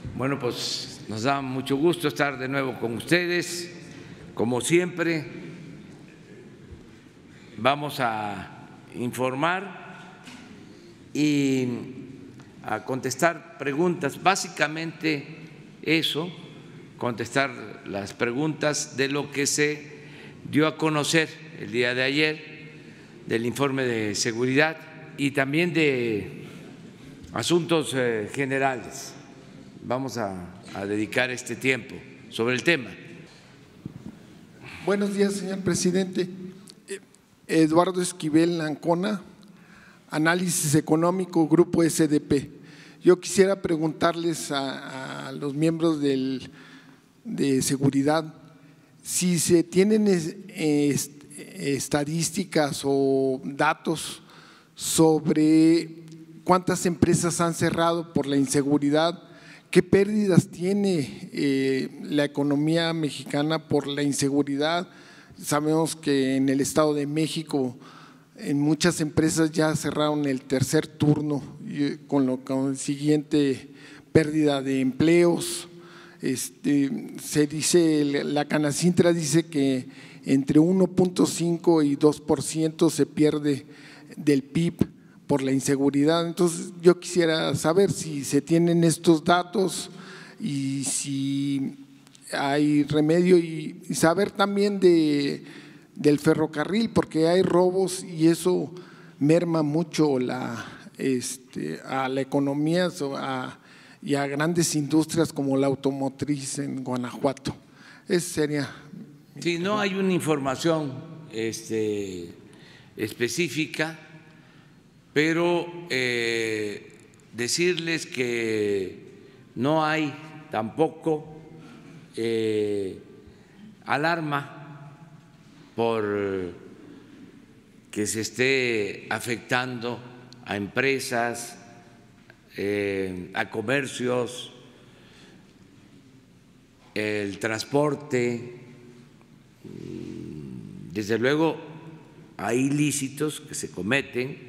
Bueno, pues nos da mucho gusto estar de nuevo con ustedes. Como siempre, vamos a informar y a contestar preguntas. Básicamente eso, contestar las preguntas de lo que se dio a conocer el día de ayer, del informe de seguridad y también de asuntos generales. Vamos a dedicar este tiempo sobre el tema. Buenos días, señor presidente. Eduardo Esquivel Ancona, Análisis Económico, Grupo SDP. Yo quisiera preguntarles a los miembros de seguridad si se tienen estadísticas o datos sobre cuántas empresas han cerrado por la inseguridad. ¿Qué pérdidas tiene la economía mexicana por la inseguridad? Sabemos que en el Estado de México en muchas empresas ya cerraron el tercer turno con la siguiente pérdida de empleos. Se dice, la Canacintra dice que entre 1.5 y 2% se pierde del PIB por la inseguridad. Entonces yo quisiera saber si se tienen estos datos y si hay remedio, y saber también del ferrocarril, porque hay robos y eso merma mucho a la economía y a grandes industrias como la automotriz en Guanajuato. Esa sería. Sí, no hay una información específica, pero decirles que no hay tampoco alarma por que se esté afectando a empresas, a comercios, el transporte. Desde luego hay ilícitos que se cometen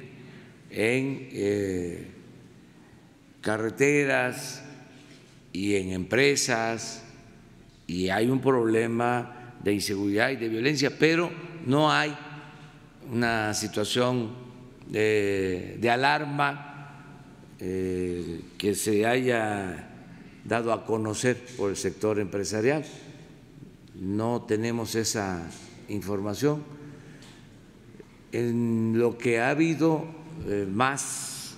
en carreteras y en empresas, y hay un problema de inseguridad y de violencia, pero no hay una situación de alarma que se haya dado a conocer por el sector empresarial. No tenemos esa información. En lo que ha habido más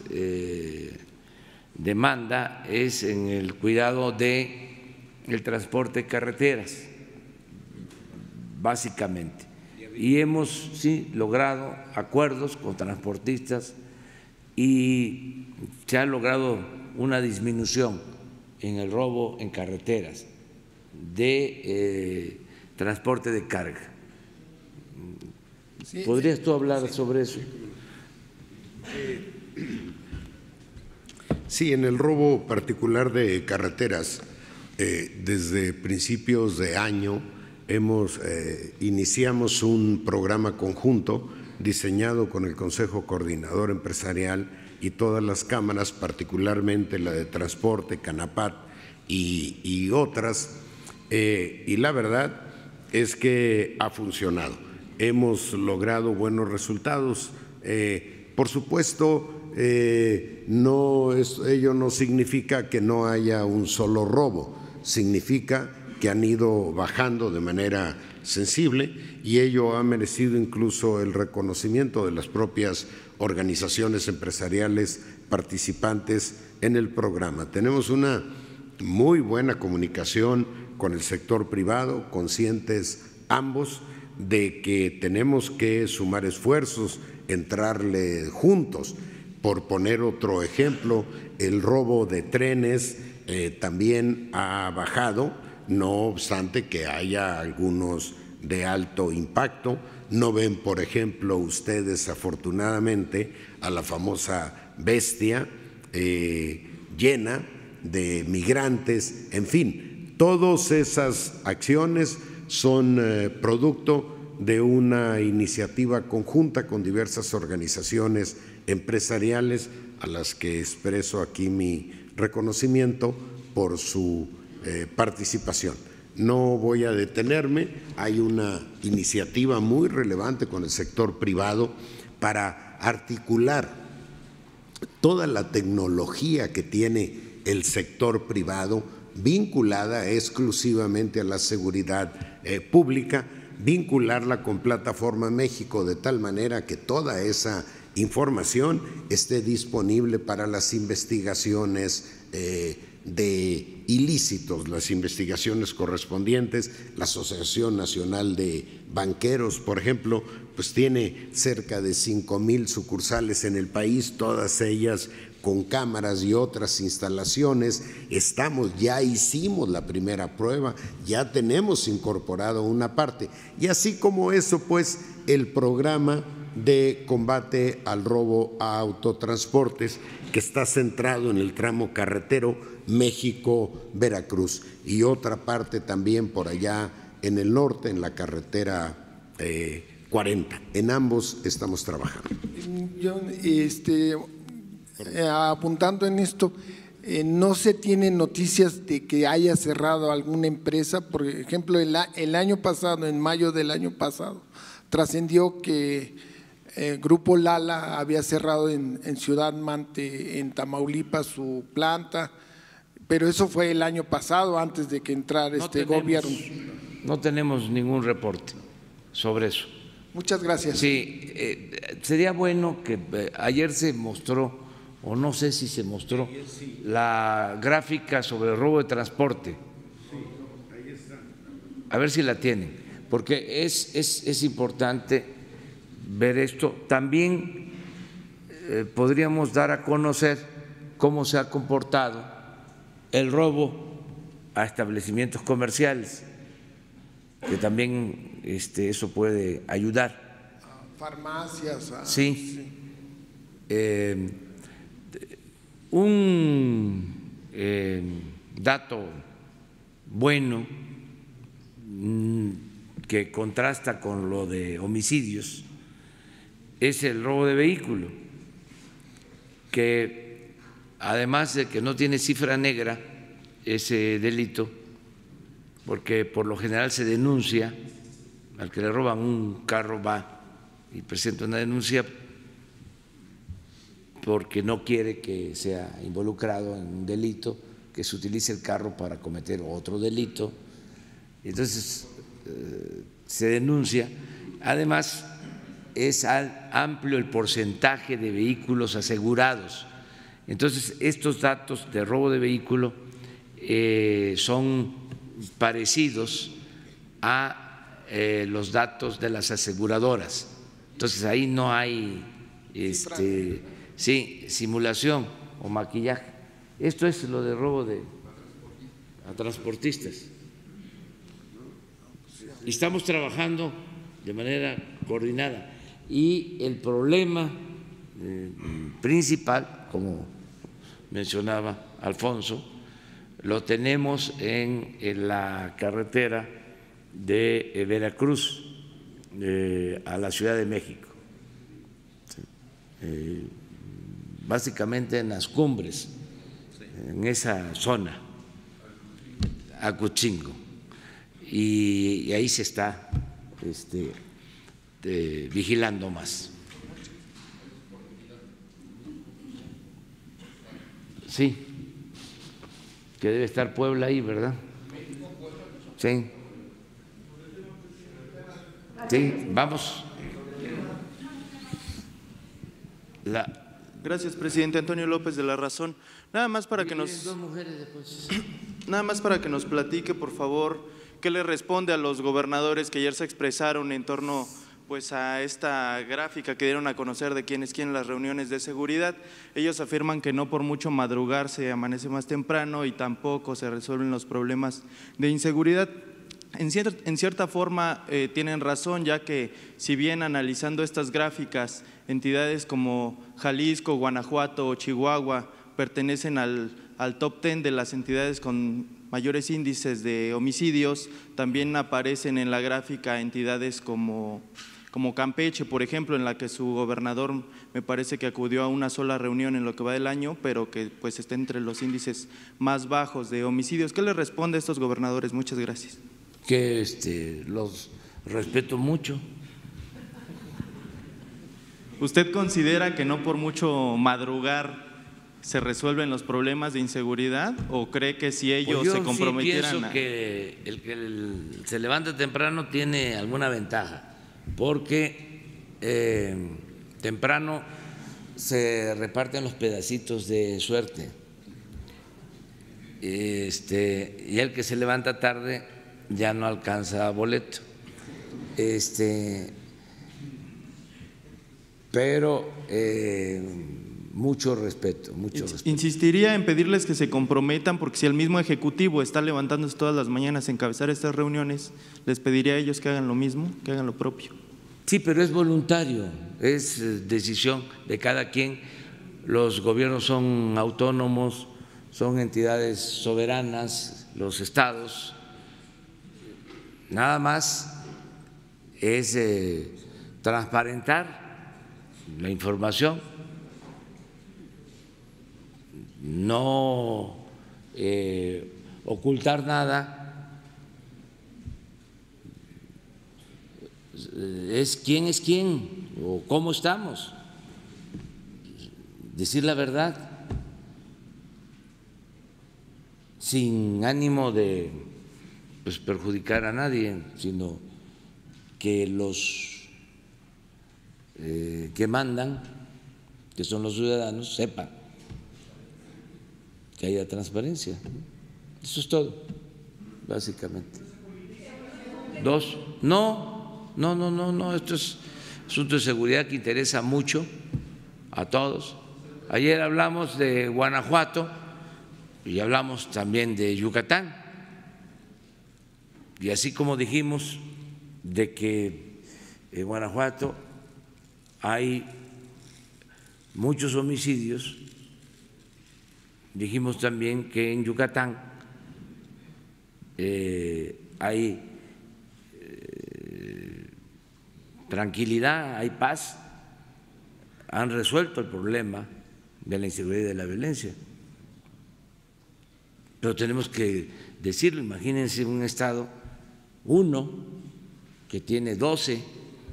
demanda es en el cuidado de el transporte de carreteras, básicamente, y hemos logrado acuerdos con transportistas y se ha logrado una disminución en el robo en carreteras de transporte de carga. ¿Podrías tú hablar sobre eso? Sí, en el robo particular de carreteras, desde principios de año iniciamos un programa conjunto diseñado con el Consejo Coordinador Empresarial y todas las cámaras, particularmente la de Transporte, Canapat y otras, y la verdad es que ha funcionado. Hemos logrado buenos resultados. Por supuesto, ello no significa que no haya un solo robo, significa que han ido bajando de manera sensible, y ello ha merecido incluso el reconocimiento de las propias organizaciones empresariales participantes en el programa. Tenemos una muy buena comunicación con el sector privado, conscientes ambos de que tenemos que sumar esfuerzos, entrarle juntos. Por poner otro ejemplo, el robo de trenes también ha bajado, no obstante que haya algunos de alto impacto. No ven, por ejemplo, ustedes afortunadamente a la famosa Bestia llena de migrantes. En fin, todas esas acciones son producto de una iniciativa conjunta con diversas organizaciones empresariales a las que expreso aquí mi reconocimiento por su participación. No voy a detenerme, hay una iniciativa muy relevante con el sector privado para articular toda la tecnología que tiene el sector privado vinculada exclusivamente a la seguridad pública, vincularla con Plataforma México de tal manera que toda esa información esté disponible para las investigaciones de ilícitos, las investigaciones correspondientes. La Asociación Nacional de Banqueros, por ejemplo, pues tiene cerca de 5,000 sucursales en el país, todas ellas con cámaras y otras instalaciones. Ya hicimos la primera prueba, ya tenemos incorporado una parte. Y así como eso, pues el programa de combate al robo a autotransportes, que está centrado en el tramo carretero México-Veracruz, y otra parte también por allá en el norte, en la carretera 40. En ambos estamos trabajando. Yo, apuntando en esto, no se tienen noticias de que haya cerrado alguna empresa. Por ejemplo, el año pasado, en mayo del año pasado, trascendió que Grupo Lala había cerrado en Ciudad Mante, en Tamaulipas, su planta, pero eso fue el año pasado, antes de que entrara gobierno. No tenemos ningún reporte sobre eso. Muchas gracias. Sí, sería bueno que ayer se mostró, o no sé si se mostró, la gráfica sobre el robo de transporte. A ver si la tienen, porque es importante ver esto. También podríamos dar a conocer cómo se ha comportado el robo a establecimientos comerciales, que también eso puede ayudar. Farmacias. Sí. Un dato bueno que contrasta con lo de homicidios es el robo de vehículo, que además de que no tiene cifra negra ese delito, porque por lo general se denuncia, al que le roban un carro va y presenta una denuncia porque no quiere que sea involucrado en un delito, que se utilice el carro para cometer otro delito. Entonces se denuncia. Además, es amplio el porcentaje de vehículos asegurados. Entonces, estos datos de robo de vehículo son parecidos a los datos de las aseguradoras. Entonces, ahí no hay simulación o maquillaje. Esto es lo de robo a transportistas. Y estamos trabajando de manera coordinada. Y el problema principal, como mencionaba Alfonso, lo tenemos en la carretera de Veracruz a la Ciudad de México, básicamente en las cumbres, en esa zona, Acochingo, y ahí se está vigilando más. Sí, que debe estar Puebla ahí, ¿verdad? Sí. Sí, vamos. Gracias, presidente. Antonio López, de La Razón. Nada más para que nos platique, por favor, qué le responde a los gobernadores que ayer se expresaron en torno pues a esta gráfica que dieron a conocer de quién es quién en las reuniones de seguridad. Ellos afirman que no por mucho madrugar se amanece más temprano y tampoco se resuelven los problemas de inseguridad. En cierta forma tienen razón, ya que si bien analizando estas gráficas, entidades como Jalisco, Guanajuato o Chihuahua pertenecen al top 10 de las entidades con mayores índices de homicidios, también aparecen en la gráfica entidades como como Campeche, por ejemplo, en la que su gobernador me parece que acudió a una sola reunión en lo que va del año, pero que pues está entre los índices más bajos de homicidios. ¿Qué le responde a estos gobernadores? Muchas gracias. Que los respeto mucho. ¿Usted considera que no por mucho madrugar se resuelven los problemas de inseguridad o cree que si ellos pues yo se comprometieran sí pienso que el que se levanta temprano tiene alguna ventaja, porque temprano se reparten los pedacitos de suerte, y el que se levanta tarde ya no alcanza boleto, pero mucho respeto, mucho respeto. Insistiría en pedirles que se comprometan, porque si el mismo Ejecutivo está levantándose todas las mañanas a encabezar estas reuniones, les pediría a ellos que hagan lo mismo, que hagan lo propio. Sí, pero es voluntario, es decisión de cada quien. Los gobiernos son autónomos, son entidades soberanas, los estados. Nada más es transparentar la información, no ocultar nada, es quién o cómo estamos, decir la verdad sin ánimo de perjudicar a nadie, sino que los que mandan, que son los ciudadanos, sepan que haya transparencia. Eso es todo, básicamente. Dos, no, esto es asunto de seguridad que interesa mucho a todos. Ayer hablamos de Guanajuato y hablamos también de Yucatán. Y así como dijimos de que en Guanajuato hay muchos homicidios, dijimos también que en Yucatán hay tranquilidad, hay paz, han resuelto el problema de la inseguridad y de la violencia. Pero tenemos que decirlo, imagínense un estado, uno que tiene 12%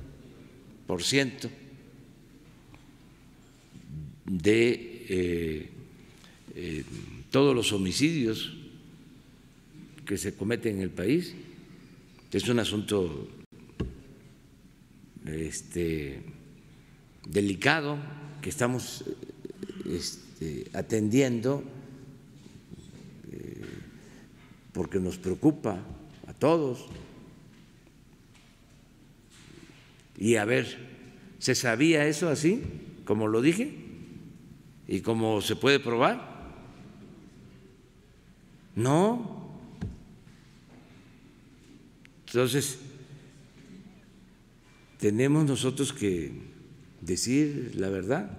de todos los homicidios que se cometen en el país. Es un asunto delicado que estamos atendiendo porque nos preocupa a todos. Y a ver, ¿se sabía eso así, como lo dije? ¿Y cómo se puede probar? No. Entonces, tenemos nosotros que decir la verdad,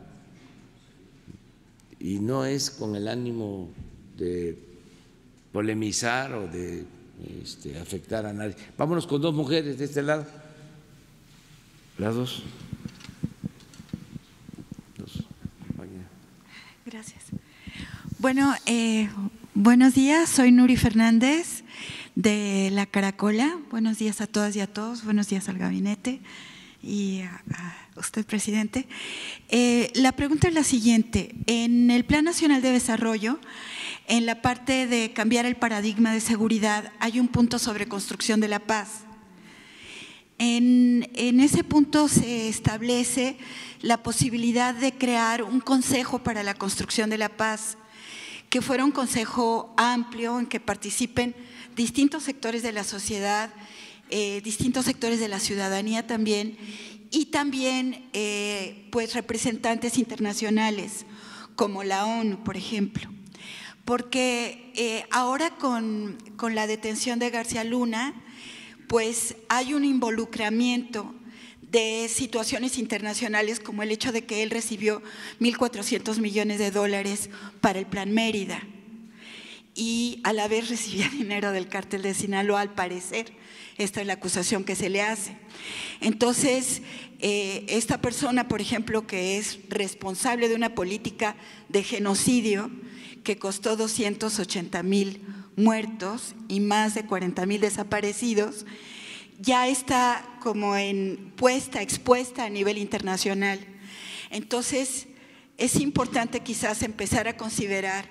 y no es con el ánimo de polemizar o de afectar a nadie. Vámonos con dos mujeres de este lado. Las dos. Gracias. Bueno, buenos días, soy Nuri Fernández de La Caracola. Buenos días a todas y a todos, buenos días al gabinete y a usted, presidente. La pregunta es la siguiente: en el Plan Nacional de Desarrollo, en la parte de cambiar el paradigma de seguridad, hay un punto sobre construcción de la paz. En ese punto se establece la posibilidad de crear un consejo para la construcción de la paz, que fuera un consejo amplio en que participen distintos sectores de la sociedad, distintos sectores de la ciudadanía también, y también pues representantes internacionales como la ONU, por ejemplo. Porque ahora con la detención de García Luna, pues hay un involucramiento de situaciones internacionales, como el hecho de que él recibió $1.400 millones para el Plan Mérida. y a la vez recibía dinero del cártel de Sinaloa, al parecer. Esta es la acusación que se le hace. Entonces, esta persona, por ejemplo, que es responsable de una política de genocidio que costó 280,000 muertos y más de 40,000 desaparecidos, ya está como expuesta a nivel internacional. Entonces, es importante quizás empezar a considerar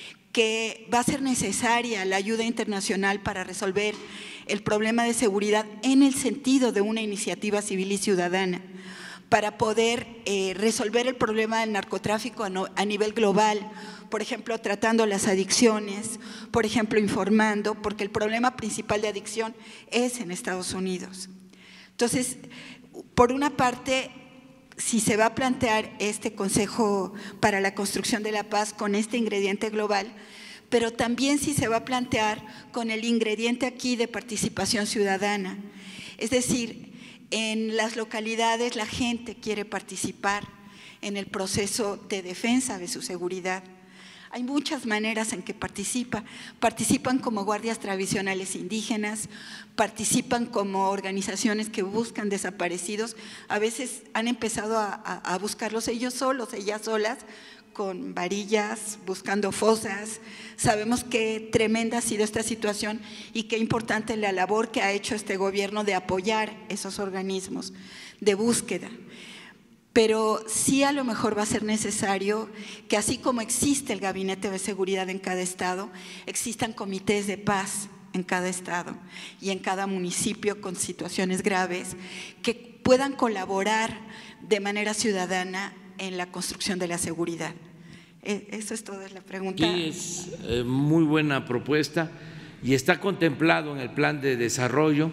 que va a ser necesaria la ayuda internacional para resolver el problema de seguridad en el sentido de una iniciativa civil y ciudadana, para poder resolver el problema del narcotráfico a nivel global, por ejemplo, tratando las adicciones, por ejemplo, informando, porque el problema principal de adicción es en Estados Unidos. Entonces, por una parte, si se va a plantear este Consejo para la Construcción de la Paz con este ingrediente global, pero también si se va a plantear con el ingrediente aquí de participación ciudadana. Es decir, en las localidades la gente quiere participar en el proceso de defensa de su seguridad. Hay muchas maneras en que participan como guardias tradicionales indígenas, participan como organizaciones que buscan desaparecidos, a veces han empezado a buscarlos ellos solos, ellas solas, con varillas, buscando fosas. Sabemos qué tremenda ha sido esta situación y qué importante la labor que ha hecho este gobierno de apoyar esos organismos de búsqueda. Pero sí a lo mejor va a ser necesario que, así como existe el Gabinete de Seguridad en cada estado, existan comités de paz en cada estado y en cada municipio con situaciones graves que puedan colaborar de manera ciudadana en la construcción de la seguridad. Eso es toda la pregunta. Sí, es muy buena propuesta y está contemplado en el plan de desarrollo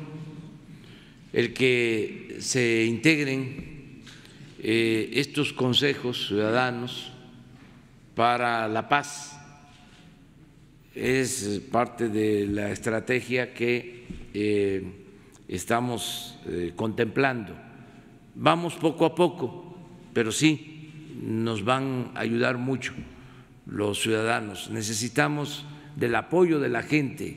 el que se integren estos consejos ciudadanos para la paz. Es parte de la estrategia que estamos contemplando. Vamos poco a poco, pero sí nos van a ayudar mucho los ciudadanos. Necesitamos del apoyo de la gente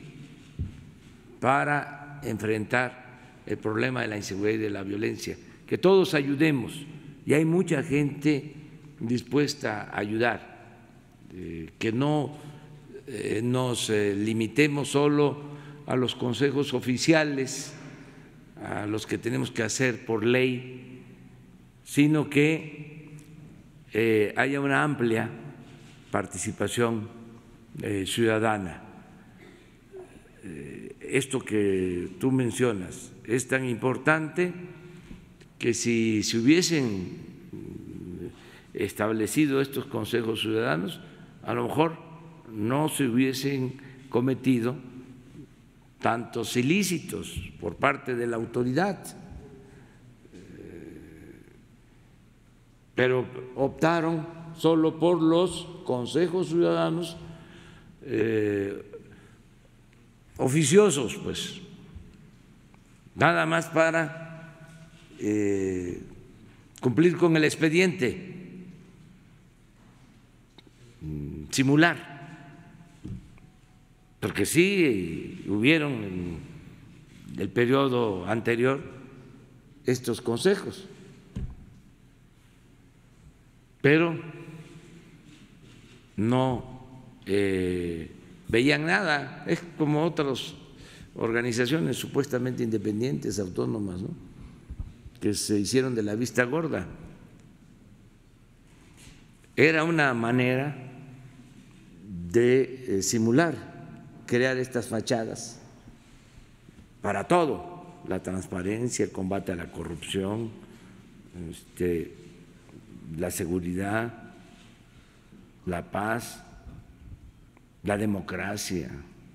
para enfrentar el problema de la inseguridad y de la violencia. Que todos ayudemos, y hay mucha gente dispuesta a ayudar, que no nos limitemos solo a los consejos oficiales, a los que tenemos que hacer por ley, sino que haya una amplia participación ciudadana. Esto que tú mencionas es tan importante que si se hubiesen establecido estos consejos ciudadanos, a lo mejor no se hubiesen cometido tantos ilícitos por parte de la autoridad, pero optaron solo por los consejos ciudadanos oficiosos, pues, nada más para cumplir con el expediente, simular, porque sí hubieron en el periodo anterior estos consejos, pero no veían nada. Es como otras organizaciones supuestamente independientes, autónomas, ¿no?, que se hicieron de la vista gorda. Era una manera de simular, crear estas fachadas para todo: la transparencia, el combate a la corrupción, la seguridad, la paz, la democracia,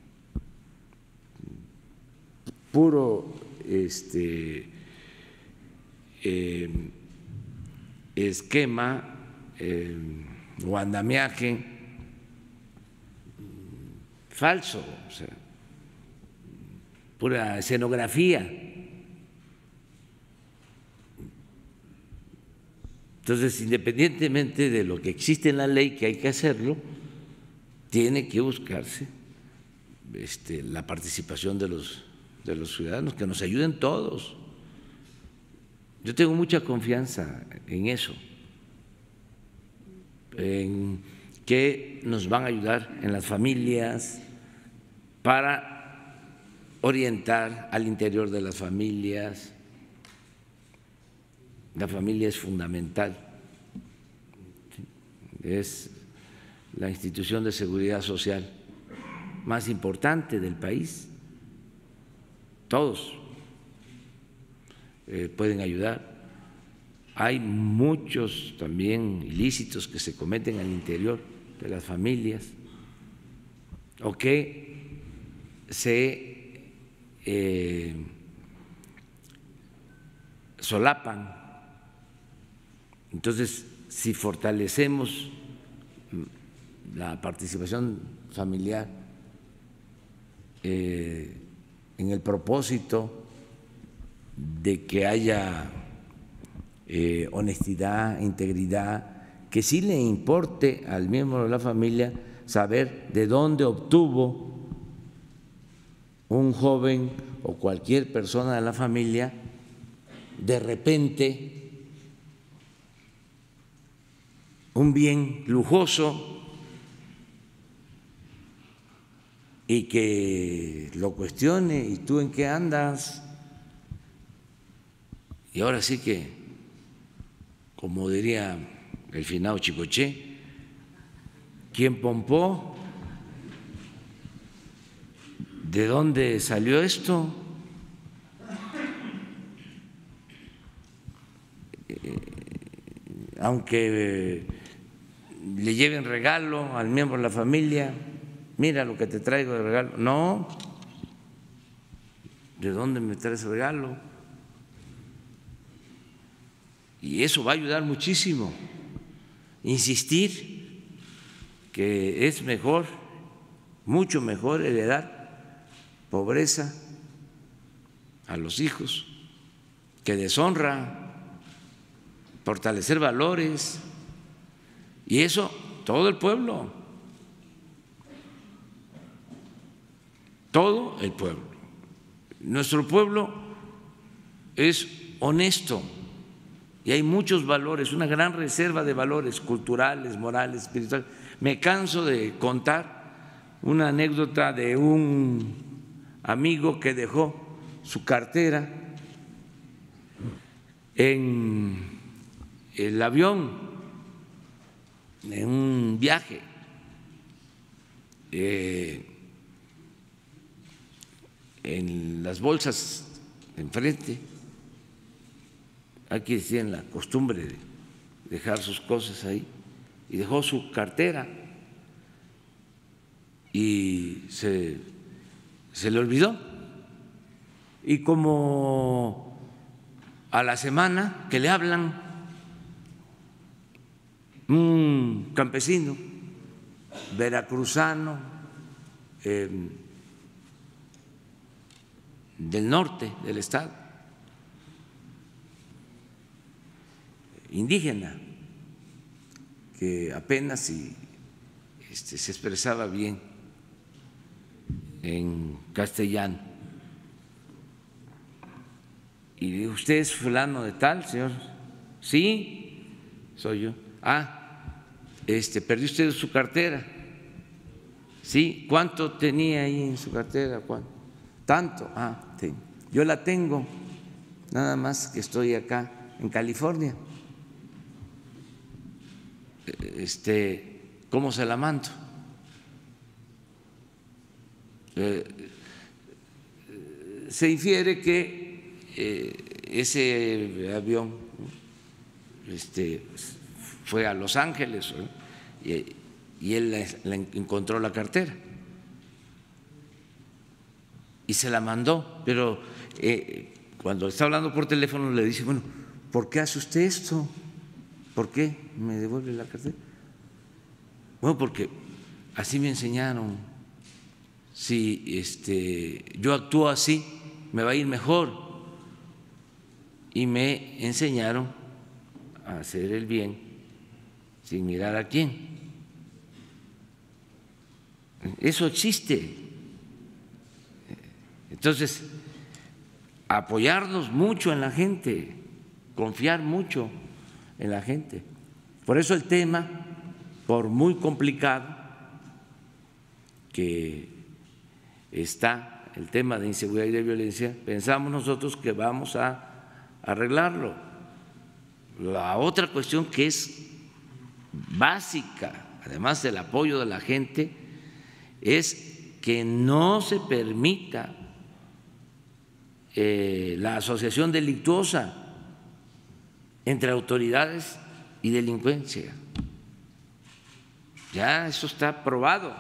puro esquema o andamiaje falso, o sea, pura escenografía. Entonces, independientemente de lo que existe en la ley, que hay que hacerlo, tiene que buscarse la participación de los ciudadanos, que nos ayuden todos. Yo tengo mucha confianza en eso, en que nos van a ayudar en las familias para orientar al interior de las familias. La familia es fundamental, es la institución de seguridad social más importante del país. Todos pueden ayudar. Hay muchos también ilícitos que se cometen al interior de las familias o que se solapan. Entonces, si fortalecemos la participación familiar en el propósito de que haya honestidad, integridad, que sí le importe al miembro de la familia saber de dónde obtuvo un joven o cualquier persona de la familia de repente un bien lujoso y que lo cuestione: ¿y tú en qué andas? Y ahora sí que, como diría el finado Chicoché, ¿quién pompó? ¿De dónde salió esto? Aunque le lleven regalo al miembro de la familia, mira lo que te traigo de regalo. No, ¿de dónde me traes regalo? Y eso va a ayudar muchísimo. Insistir que es mejor, mucho mejor heredar pobreza a los hijos que deshonra, fortalecer valores, y eso todo el pueblo, todo el pueblo. Nuestro pueblo es honesto y hay muchos valores, una gran reserva de valores culturales, morales, espirituales. Me canso de contar una anécdota de un amigo que dejó su cartera en el avión, en un viaje, en las bolsas enfrente. Aquí tienen la costumbre de dejar sus cosas ahí, y dejó su cartera y se le olvidó. Y como a la semana que le hablan, un campesino veracruzano del norte del estado, indígena, que apenas se expresaba bien en castellano, y dijo: ¿usted es fulano de tal, señor? Sí, soy yo. ¿Perdió usted su cartera? Sí. ¿Cuánto tenía ahí en su cartera? ¿Cuánto? Tanto. Sí. Yo la tengo, nada más que estoy acá en California. ¿Cómo se la mando? Se infiere que ese avión fue a Los Ángeles, y él encontró la cartera y se la mandó, pero cuando está hablando por teléfono le dice: bueno, ¿por qué hace usted esto? ¿Por qué me devuelve la cartera? Bueno, porque así me enseñaron. Si yo actúo así, me va a ir mejor. Y me enseñaron a hacer el bien sin mirar a quién. Eso existe. Entonces, apoyarnos mucho en la gente, confiar mucho en la gente. Por eso el tema, por muy complicado que está el tema de inseguridad y de violencia, pensamos nosotros que vamos a arreglarlo. La otra cuestión que es básica, además del apoyo de la gente, es que no se permita la asociación delictuosa entre autoridades y delincuencia. Ya eso está probado.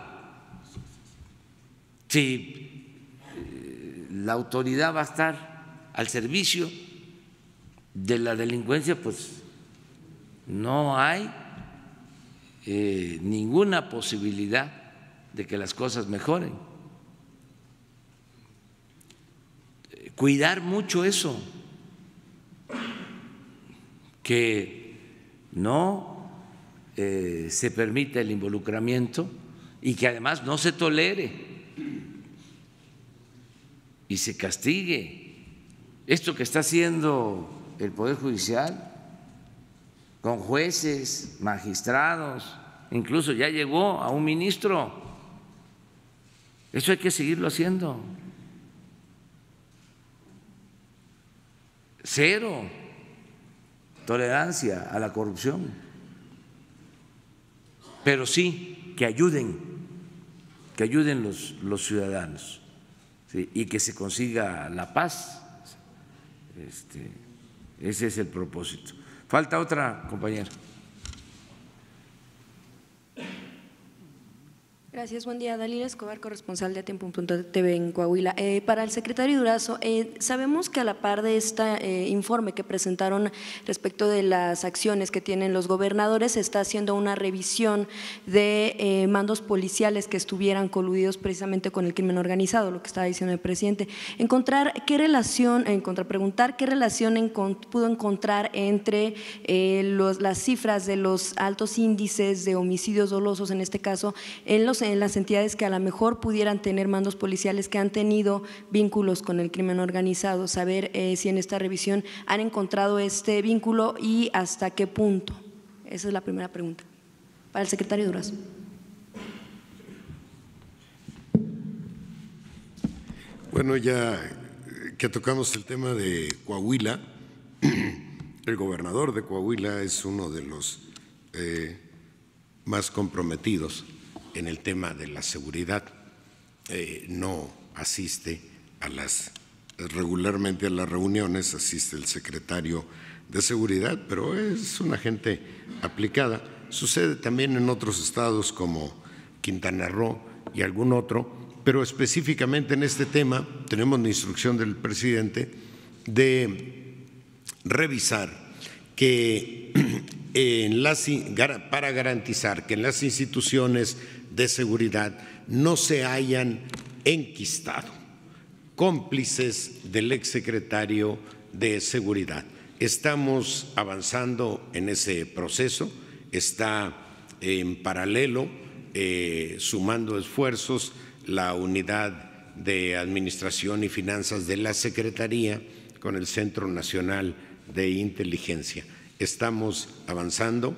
Si la autoridad va a estar al servicio de la delincuencia, pues no hay ninguna posibilidad de que las cosas mejoren. Cuidar mucho eso, que no se permita el involucramiento y que además no se tolere y se castigue esto que está haciendo el Poder Judicial con jueces, magistrados, incluso ya llegó a un ministro. Eso hay que seguirlo haciendo. Cero tolerancia a la corrupción, pero sí que ayuden los ciudadanos, ¿sí? Y que se consiga la paz. Ese es el propósito. Falta otra compañera. Gracias, buen día. Dalila Escobar, corresponsal de Atiempo.tv en Coahuila. Para el secretario Durazo, sabemos que a la par de este informe que presentaron respecto de las acciones que tienen los gobernadores, se está haciendo una revisión de mandos policiales que estuvieran coludidos precisamente con el crimen organizado, lo que estaba diciendo el presidente. Preguntar qué relación pudo encontrar entre las cifras de los altos índices de homicidios dolosos, en este caso, en las entidades que a lo mejor pudieran tener mandos policiales que han tenido vínculos con el crimen organizado, saber si en esta revisión han encontrado este vínculo y hasta qué punto. Esa es la primera pregunta. Para el secretario Durazo. Bueno, ya que tocamos el tema de Coahuila, el gobernador de Coahuila es uno de los más comprometidos en el tema de la seguridad. No asiste regularmente a las reuniones, asiste el secretario de Seguridad, pero es una gente aplicada. Sucede también en otros estados como Quintana Roo y algún otro, pero específicamente en este tema tenemos la instrucción del presidente de revisar que para garantizar que en las instituciones de seguridad no se hayan enquistado cómplices del exsecretario de Seguridad. Estamos avanzando en ese proceso, está en paralelo, sumando esfuerzos, la unidad de Administración y Finanzas de la Secretaría con el Centro Nacional de Inteligencia. Estamos avanzando,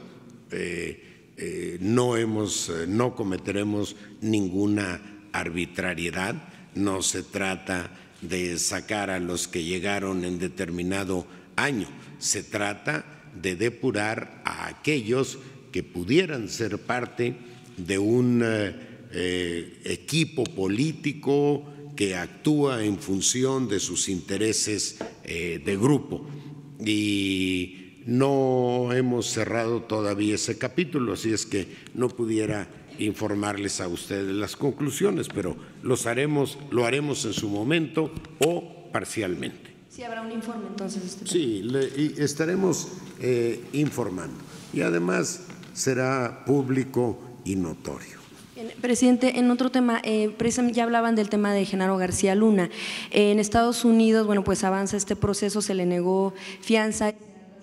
no cometeremos ninguna arbitrariedad, no se trata de sacar a los que llegaron en determinado año, se trata de depurar a aquellos que pudieran ser parte de un equipo político que actúa en función de sus intereses de grupo. Y no hemos cerrado todavía ese capítulo, así es que no pudiera informarles a ustedes las conclusiones, pero lo haremos en su momento o parcialmente. Sí, habrá un informe entonces. Sí, estaremos informando y además será público y notorio. Presidente, en otro tema, ya hablaban del tema de Genaro García Luna. En Estados Unidos, bueno, pues avanza este proceso, se le negó fianza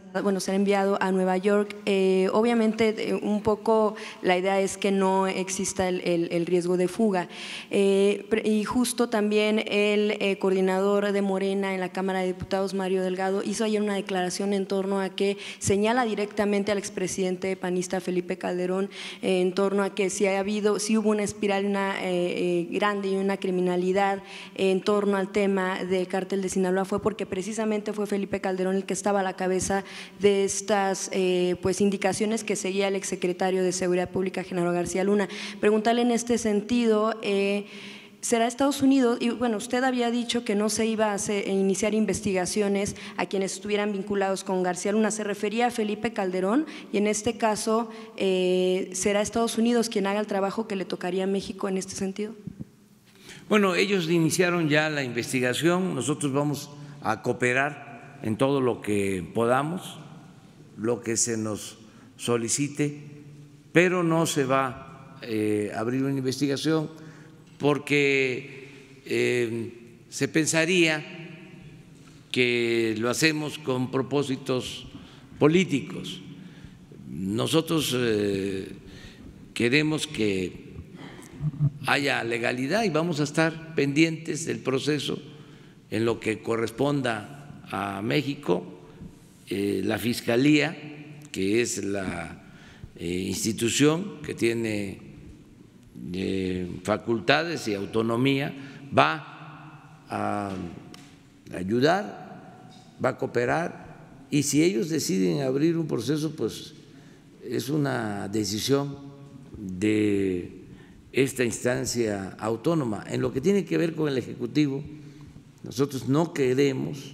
bueno, será enviado a Nueva York. Obviamente, un poco la idea es que no exista el riesgo de fuga. Y justo también el coordinador de Morena en la Cámara de Diputados, Mario Delgado, hizo ayer una declaración en torno a que señala directamente al expresidente panista Felipe Calderón en torno a que si hubo una espiral grande y una criminalidad en torno al tema del cártel de Sinaloa, fue porque precisamente fue Felipe Calderón el que estaba a la cabeza de estas pues indicaciones que seguía el exsecretario de Seguridad Pública, Genaro García Luna. Preguntarle en este sentido, ¿será Estados Unidos? Y bueno, usted había dicho que no se iba a iniciar investigaciones a quienes estuvieran vinculados con García Luna. ¿Se refería a Felipe Calderón? Y en este caso, ¿será Estados Unidos quien haga el trabajo que le tocaría a México en este sentido? Bueno, ellos iniciaron ya la investigación, nosotros vamos a cooperar en todo lo que podamos, lo que se nos solicite, pero no se va a abrir una investigación porque se pensaría que lo hacemos con propósitos políticos. Nosotros queremos que haya legalidad y vamos a estar pendientes del proceso en lo que corresponda a México. La Fiscalía, que es la institución que tiene facultades y autonomía, va a ayudar, va a cooperar, y si ellos deciden abrir un proceso, pues es una decisión de esta instancia autónoma. En lo que tiene que ver con el Ejecutivo, nosotros no queremos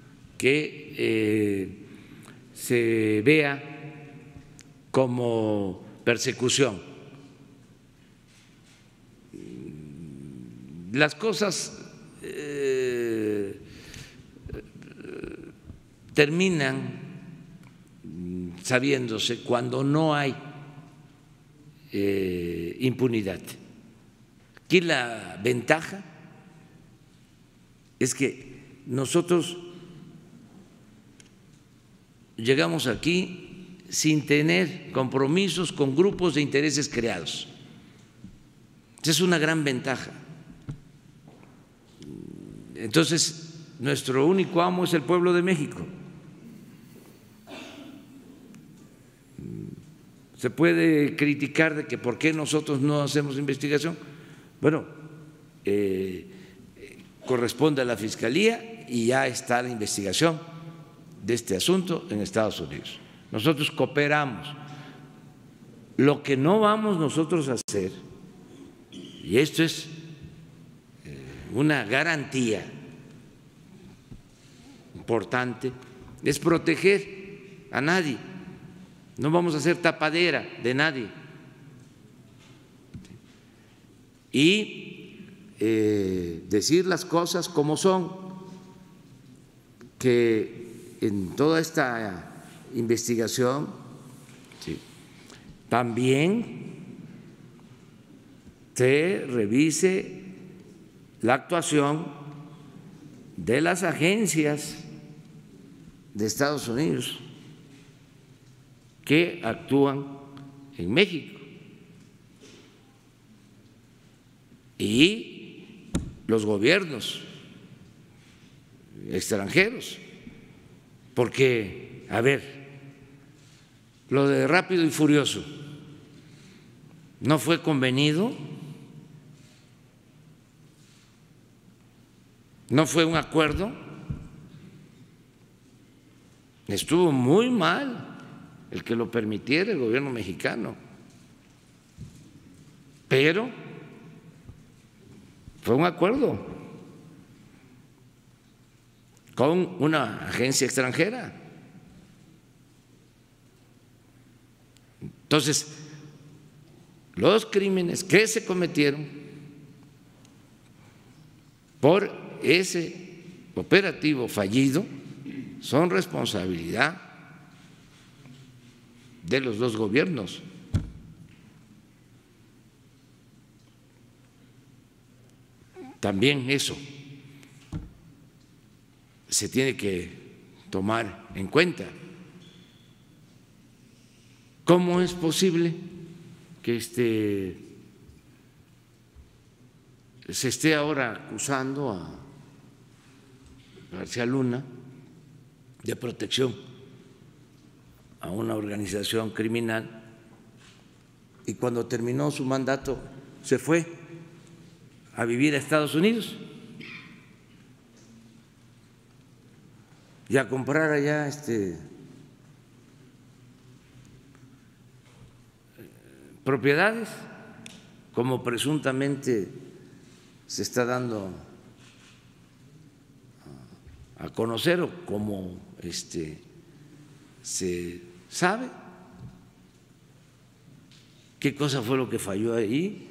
que se vea como persecución. Las cosas terminan sabiéndose cuando no hay impunidad. Aquí la ventaja es que nosotros llegamos aquí sin tener compromisos con grupos de intereses creados. Esa es una gran ventaja. Entonces, nuestro único amo es el pueblo de México. Se puede criticar de que por qué nosotros no hacemos investigación. Bueno, corresponde a la Fiscalía y ya está la investigación de este asunto en Estados Unidos. Nosotros cooperamos. Lo que no vamos nosotros a hacer, y esto es una garantía importante, es proteger a nadie. No vamos a ser tapadera de nadie. Y decir las cosas como son, que en toda esta investigación también se revise la actuación de las agencias de Estados Unidos que actúan en México y los gobiernos extranjeros, porque, a ver, lo de Rápido y Furioso no fue convenido, no fue un acuerdo, estuvo muy mal el que lo permitiera el gobierno mexicano, pero fue un acuerdo con una agencia extranjera. Entonces, los crímenes que se cometieron por ese operativo fallido son responsabilidad de los dos gobiernos. También eso se tiene que tomar en cuenta. ¿Cómo es posible que se esté ahora acusando a García Luna de protección a una organización criminal y cuando terminó su mandato se fue a vivir a Estados Unidos y a comprar allá propiedades, como presuntamente se está dando a conocer o como se sabe? ¿Qué cosa fue lo que falló ahí?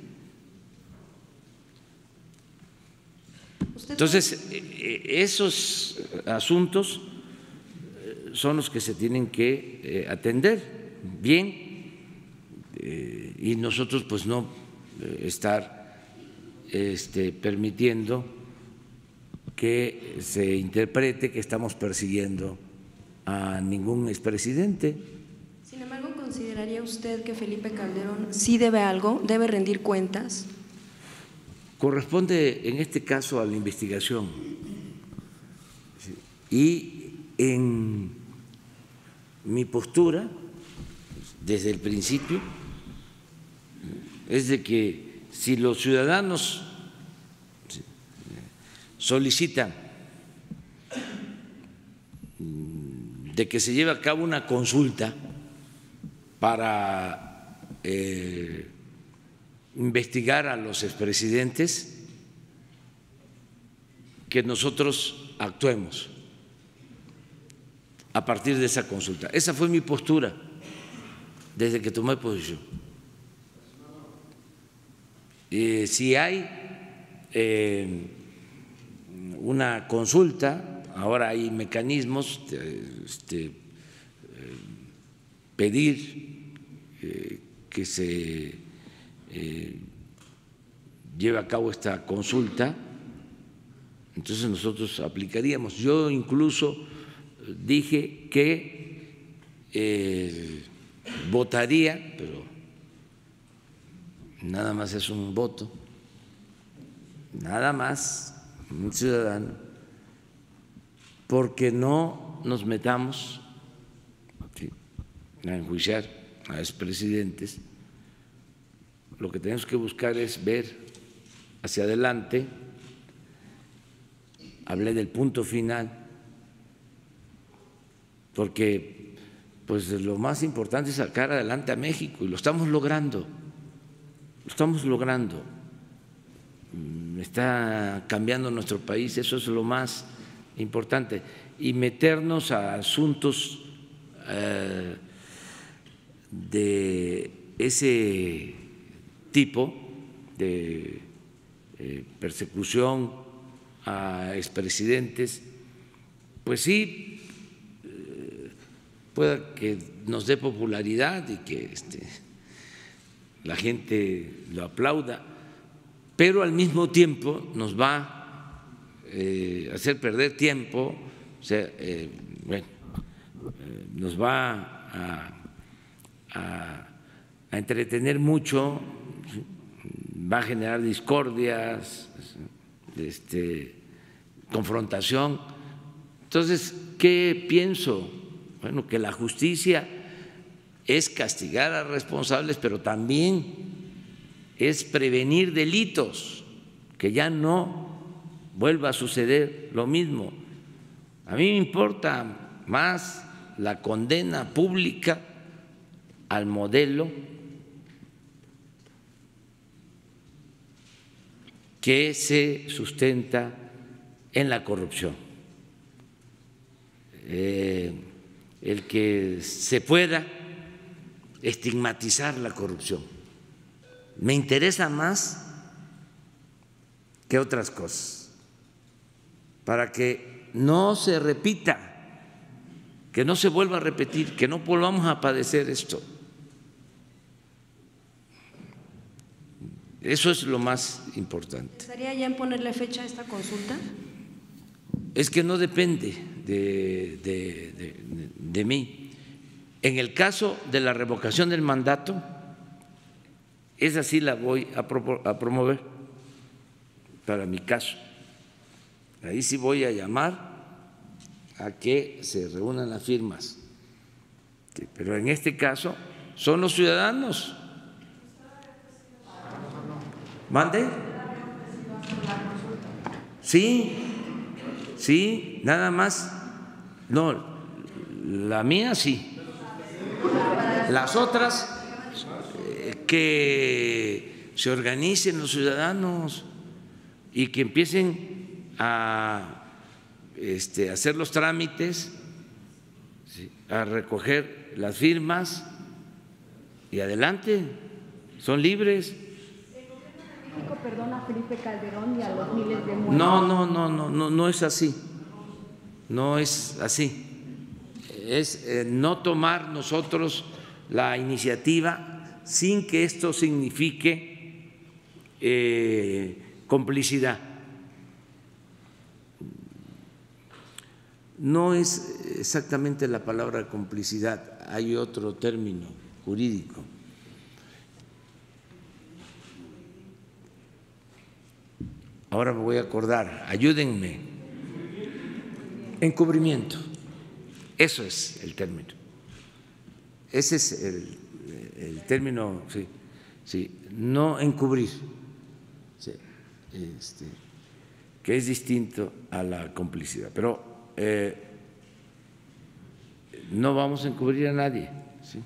Entonces, esos asuntos son los que se tienen que atender bien y nosotros pues no estar permitiendo que se interprete que estamos persiguiendo a ningún expresidente. Sin embargo, ¿consideraría usted que Felipe Calderón sí debe algo, debe rendir cuentas? Corresponde en este caso a la investigación y en mi postura desde el principio es de que si los ciudadanos solicitan de que se lleve a cabo una consulta para investigar a los expresidentes, que nosotros actuemos a partir de esa consulta. Esa fue mi postura desde que tomé posición. Si hay una consulta, ahora hay mecanismos pedir que se lleve a cabo esta consulta, entonces nosotros aplicaríamos. Yo incluso dije que votaría, pero nada más es un voto, nada más un ciudadano, porque no nos metamos a enjuiciar a expresidentes. Lo que tenemos que buscar es ver hacia adelante. Hablé del punto final, porque pues lo más importante es sacar adelante a México y lo estamos logrando. Lo estamos logrando. Está cambiando nuestro país, eso es lo más importante. Y meternos a asuntos de ese tipo de persecución a expresidentes, pues sí, pueda que nos dé popularidad y que la gente lo aplauda, pero al mismo tiempo nos va a hacer perder tiempo, o sea, nos va a entretener mucho, va a generar discordias, confrontación. Entonces, ¿qué pienso? Bueno, que la justicia es castigar a responsables, pero también es prevenir delitos, que ya no vuelva a suceder lo mismo. A mí me importa más la condena pública al modelo que se sustenta en la corrupción, el que se pueda estigmatizar la corrupción. Me interesa más que otras cosas, para que no se repita, que no se vuelva a repetir, que no volvamos a padecer esto. Eso es lo más importante. ¿Estaría ya en ponerle fecha a esta consulta? Es que no depende de mí. En el caso de la revocación del mandato, esa sí la voy a promover para mi caso. Ahí sí voy a llamar a que se reúnan las firmas. Pero en este caso son los ciudadanos. ¿Mande? Sí, sí, nada más. No, la mía sí. Las otras, que se organicen los ciudadanos y que empiecen a hacer los trámites, a recoger las firmas y adelante, son libres. Perdona a Felipe Calderón y a los miles de muertos. No es así, no es así. Es no tomar nosotros la iniciativa sin que esto signifique complicidad. No es exactamente la palabra complicidad, hay otro término jurídico. Ahora me voy a acordar, ayúdenme. Encubrimiento, eso es el término. Ese es el término, sí, no encubrir, sí, que es distinto a la complicidad. Pero no vamos a encubrir a nadie, ¿sí?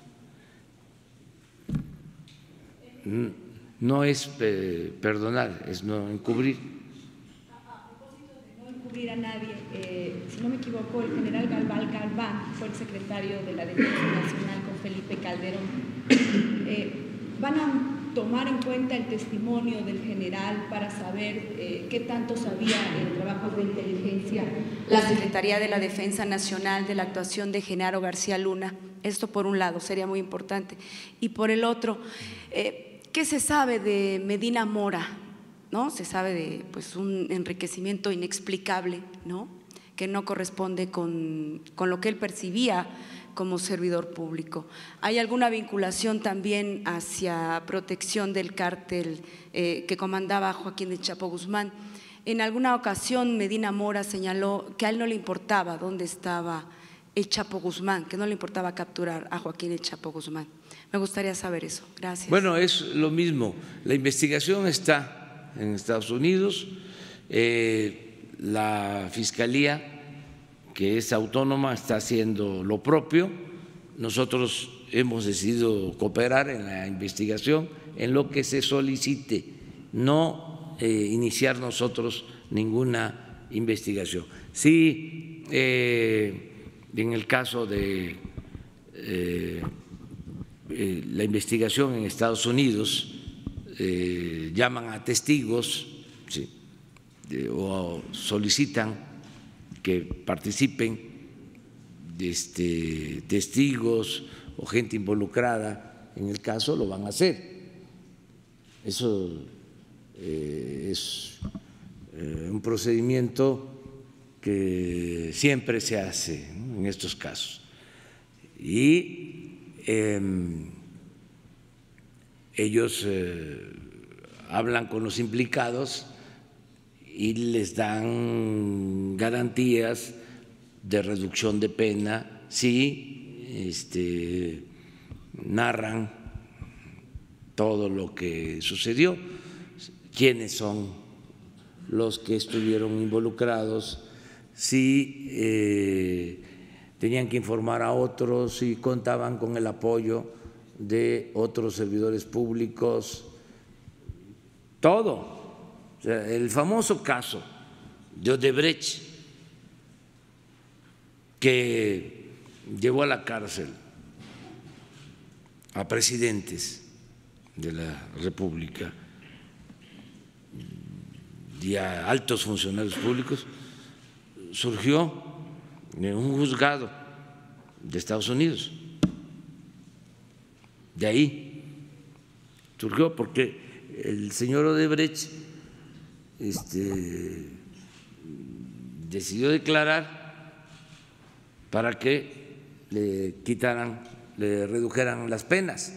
No es perdonar, es no encubrir. A propósito de no encubrir a nadie, si no me equivoco, el general Galván fue el secretario de la Defensa Nacional con Felipe Calderón. ¿Van a tomar en cuenta el testimonio del general para saber qué tanto sabía en trabajos de inteligencia la Secretaría de la Defensa Nacional de la actuación de Genaro García Luna? Esto por un lado sería muy importante. Y por el otro, ¿qué se sabe de Medina Mora? ¿No? Se sabe de un enriquecimiento inexplicable, ¿no? Que no corresponde con lo que él percibía como servidor público. ¿Hay alguna vinculación también hacia protección del cártel que comandaba Joaquín El Chapo Guzmán? En alguna ocasión Medina Mora señaló que a él no le importaba dónde estaba El Chapo Guzmán, que no le importaba capturar a Joaquín El Chapo Guzmán. Me gustaría saber eso. Gracias. Bueno, es lo mismo. La investigación está en Estados Unidos. La Fiscalía, que es autónoma, está haciendo lo propio. Nosotros hemos decidido cooperar en la investigación en lo que se solicite, no iniciar nosotros ninguna investigación. Sí, en el caso de la investigación en Estados Unidos, llaman a testigos, sí, o solicitan que participen testigos o gente involucrada en el caso, lo van a hacer. Eso es un procedimiento que siempre se hace, ¿no?, en estos casos. Y ellos hablan con los implicados y les dan garantías de reducción de pena si narran todo lo que sucedió, quiénes son los que estuvieron involucrados, si tenían que informar a otros, si contaban con el apoyo de otros servidores públicos, todo. O sea, el famoso caso de Odebrecht, que llevó a la cárcel a presidentes de la República y a altos funcionarios públicos, surgió en un juzgado de Estados Unidos. De ahí surgió porque el señor Odebrecht decidió declarar para que le quitaran le redujeran las penas.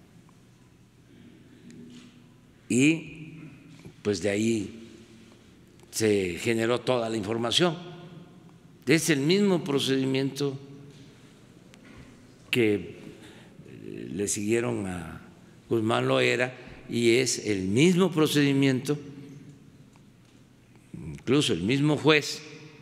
Y pues de ahí se generó toda la información. Es el mismo procedimiento que le siguieron a Guzmán Loera y es el mismo procedimiento, incluso el mismo juez,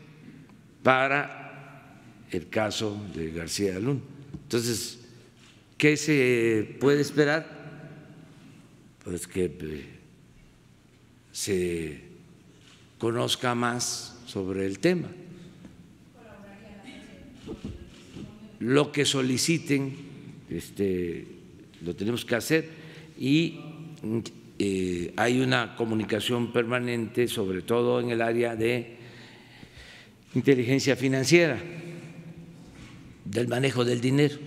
para el caso de García Luna. Entonces, ¿qué se puede esperar? Pues que se conozca más sobre el tema. Lo que soliciten, lo tenemos que hacer y hay una comunicación permanente, sobre todo en el área de inteligencia financiera, del manejo del dinero.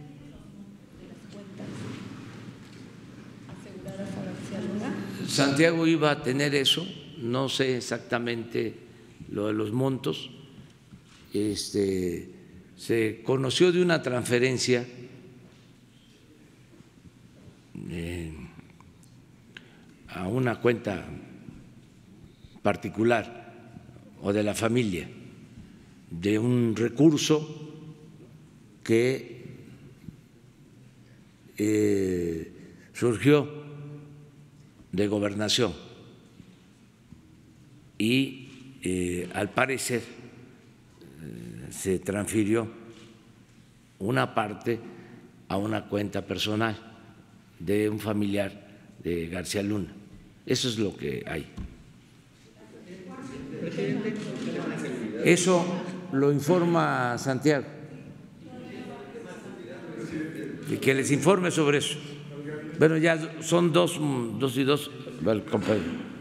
Santiago iba a tener eso, no sé exactamente lo de los montos. Se conoció de una transferencia a una cuenta particular o de la familia de un recurso que surgió de Gobernación y al parecer se transfirió una parte a una cuenta personal de un familiar de García Luna. Eso es lo que hay. Eso lo informa Santiago. Y que les informe sobre eso. Bueno, ya son dos y dos, compañero.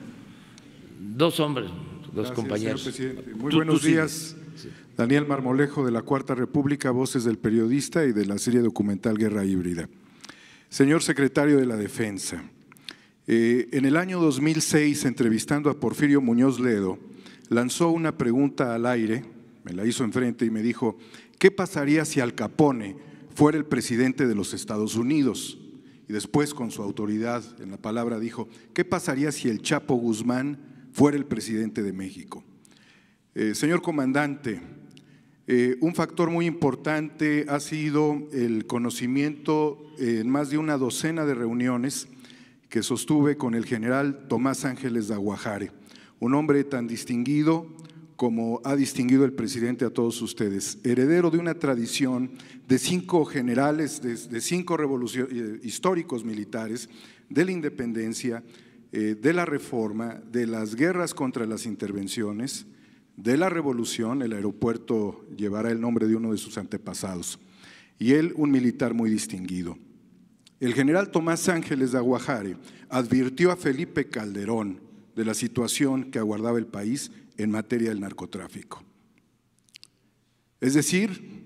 Dos hombres, dos compañeros. Señor presidente. Muy buenos días. Sí. Daniel Marmolejo, de la Cuarta República, Voces del Periodista y de la serie documental Guerra Híbrida. Señor secretario de la Defensa, en el año 2006, entrevistando a Porfirio Muñoz Ledo, lanzó una pregunta al aire, me la hizo enfrente y me dijo: ¿qué pasaría si Al Capone fuera el presidente de los Estados Unidos? Y después, con su autoridad en la palabra, dijo: ¿qué pasaría si el Chapo Guzmán fuera el presidente de México? Señor comandante, un factor muy importante ha sido el conocimiento en más de una docena de reuniones que sostuve con el general Tomás Ángeles de Aguajare, un hombre tan distinguido como ha distinguido el presidente a todos ustedes, heredero de una tradición de 5 generales, de 5 históricos militares, de la independencia, de la reforma, de las guerras contra las intervenciones, de la revolución. El aeropuerto llevará el nombre de uno de sus antepasados, y él un militar muy distinguido. El general Tomás Ángeles de Aguajare advirtió a Felipe Calderón de la situación que aguardaba el país en materia del narcotráfico. Es decir,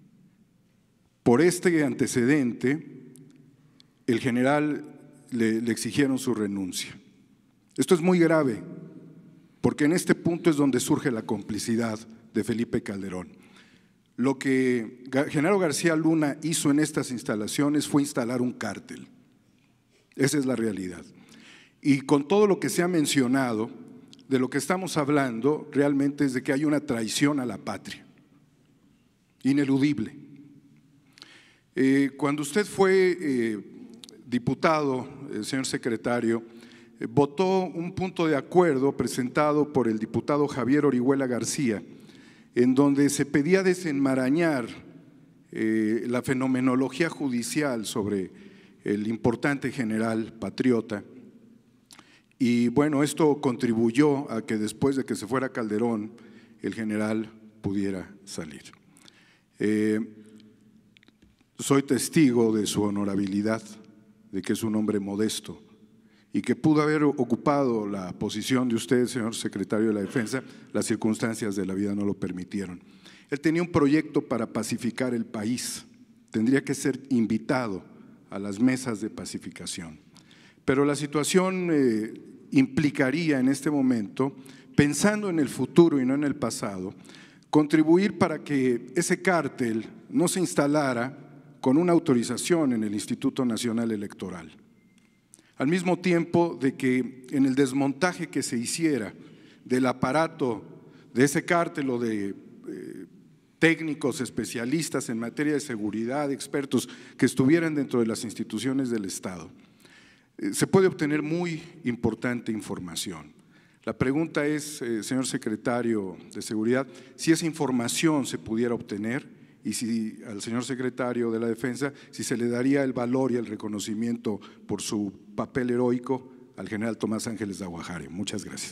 por este antecedente, el general le exigieron su renuncia. Esto es muy grave, porque en este punto es donde surge la complicidad de Felipe Calderón. Lo que Genaro García Luna hizo en estas instalaciones fue instalar un cártel. Esa es la realidad. Y con todo lo que se ha mencionado, de lo que estamos hablando realmente es de que hay una traición a la patria, ineludible. Cuando usted fue diputado, señor secretario, votó un punto de acuerdo presentado por el diputado Javier Orihuela García, en donde se pedía desenmarañar la fenomenología judicial sobre el importante general patriota. Y bueno, esto contribuyó a que después de que se fuera Calderón, el general pudiera salir. Soy testigo de su honorabilidad, de que es un hombre modesto y que pudo haber ocupado la posición de usted, señor secretario de la Defensa. Las circunstancias de la vida no lo permitieron. Él tenía un proyecto para pacificar el país, tendría que ser invitado a las mesas de pacificación. Pero la situación implicaría en este momento, pensando en el futuro y no en el pasado, contribuir para que ese cártel no se instalara con una autorización en el Instituto Nacional Electoral. Al mismo tiempo de que en el desmontaje que se hiciera del aparato de ese cártel o de técnicos especialistas en materia de seguridad, expertos que estuvieran dentro de las instituciones del Estado, se puede obtener muy importante información. La pregunta es, señor secretario de Seguridad, si esa información se pudiera obtener y si al señor secretario de la Defensa, si se le daría el valor y el reconocimiento por su papel heroico al general Tomás Ángeles Daguajare. Muchas gracias.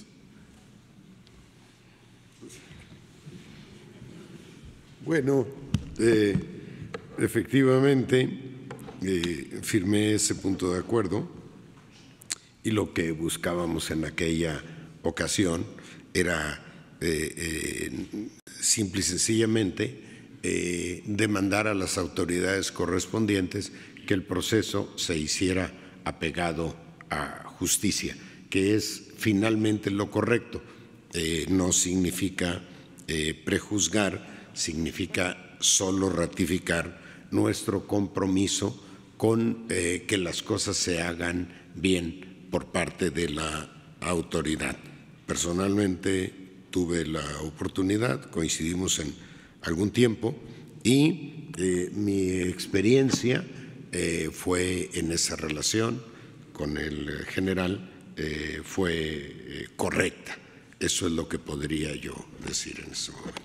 Bueno, efectivamente firmé ese punto de acuerdo y lo que buscábamos en aquella ocasión era simple y sencillamente demandar a las autoridades correspondientes que el proceso se hiciera apegado a justicia, que es finalmente lo correcto. No significa prejuzgar, significa solo ratificar nuestro compromiso con que las cosas se hagan bien por parte de la autoridad. Personalmente tuve la oportunidad, coincidimos en algún tiempo y mi experiencia fue en esa relación con el general, fue correcta. Eso es lo que podría yo decir en ese momento.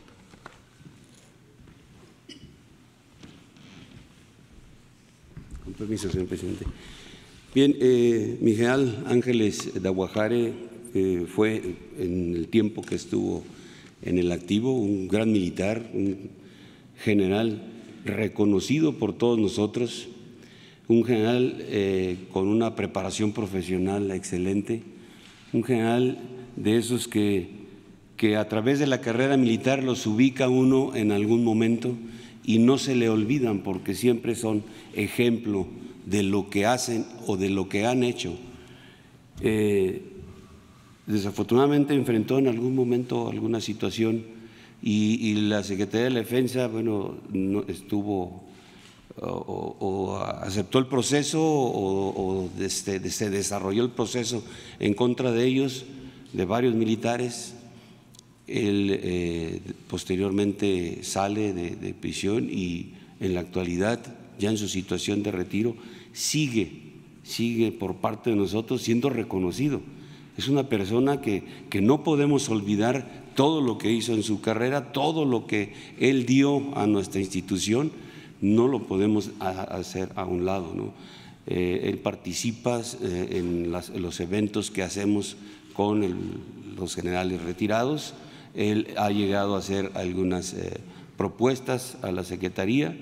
Con permiso, señor presidente. Bien, mi general Ángeles Daguajare fue, en el tiempo que estuvo en el activo, un gran militar, un general reconocido por todos nosotros, un general con una preparación profesional excelente, un general de esos que a través de la carrera militar los ubica uno en algún momento y no se le olvidan porque siempre son ejemplo de lo que hacen o de lo que han hecho. Desafortunadamente enfrentó en algún momento alguna situación y la Secretaría de la Defensa, bueno, no estuvo o aceptó el proceso o se desarrolló el proceso en contra de ellos, de varios militares. Él posteriormente sale de prisión y en la actualidad, ya en su situación de retiro, sigue por parte de nosotros siendo reconocido. Es una persona que no podemos olvidar todo lo que hizo en su carrera, todo lo que él dio a nuestra institución, no lo podemos hacer a un lado, ¿no? Él participa en los eventos que hacemos con los generales retirados. Él ha llegado a hacer algunas propuestas a la Secretaría,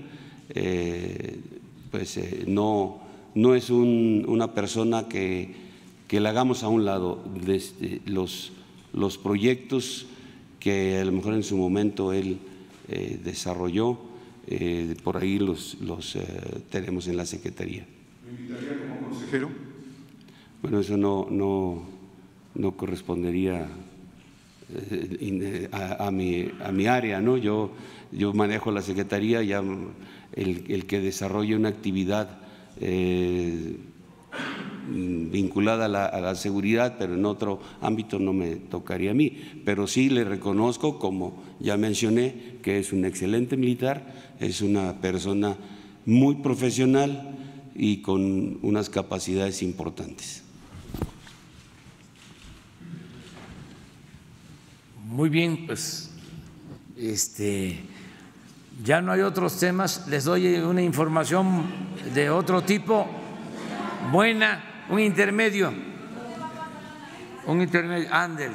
no es una persona que la hagamos a un lado. Desde los proyectos que a lo mejor en su momento él desarrolló, por ahí los tenemos en la Secretaría. ¿Me invitaría como consejero? Bueno, eso no correspondería a mi área, ¿no? Yo manejo la Secretaría, ya el que desarrolle una actividad vinculada a la seguridad, pero en otro ámbito no me tocaría a mí. Pero sí le reconozco, como ya mencioné, que es un excelente militar, es una persona muy profesional y con unas capacidades importantes. Muy bien, pues ya no hay otros temas. Les doy una información de otro tipo, buena, un intermedio. Ándele.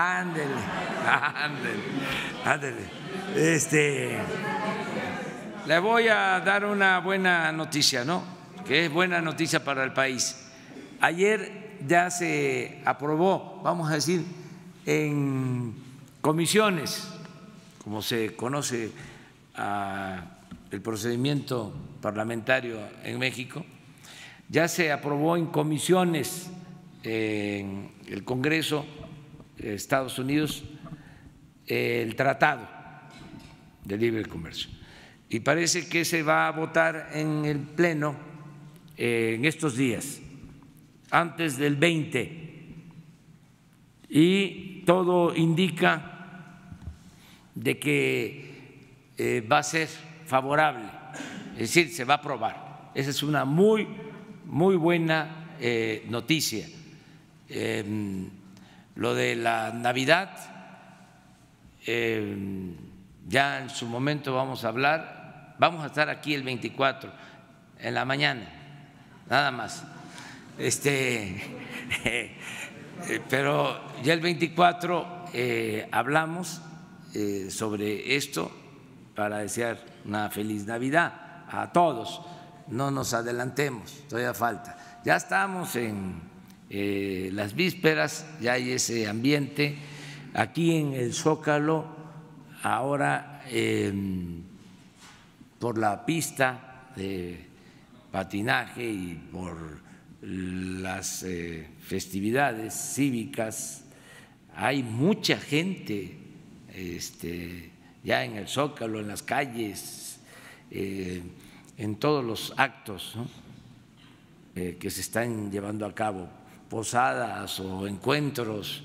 Le voy a dar una buena noticia, ¿no? Que es buena noticia para el país. Ayer ya se aprobó, vamos a decir, en comisiones, como se conoce el procedimiento parlamentario en México, ya se aprobó en comisiones en el Congreso de Estados Unidos el Tratado de Libre Comercio. y parece que se va a votar en el Pleno en estos días, antes del 20, y todo indica de que va a ser favorable, es decir, se va a aprobar. Esa es una muy buena noticia. Lo de la Navidad, ya en su momento vamos a hablar, vamos a estar aquí el 24 en la mañana, nada más. Pero ya el 24 hablamos sobre esto para desear una feliz Navidad a todos. No nos adelantemos, todavía falta. Ya estamos en las vísperas, ya hay ese ambiente. Aquí en el Zócalo, ahora por la pista de patinaje y por las festividades cívicas, hay mucha gente ya en el Zócalo, en las calles, en todos los actos, ¿no?, que se están llevando a cabo, posadas o encuentros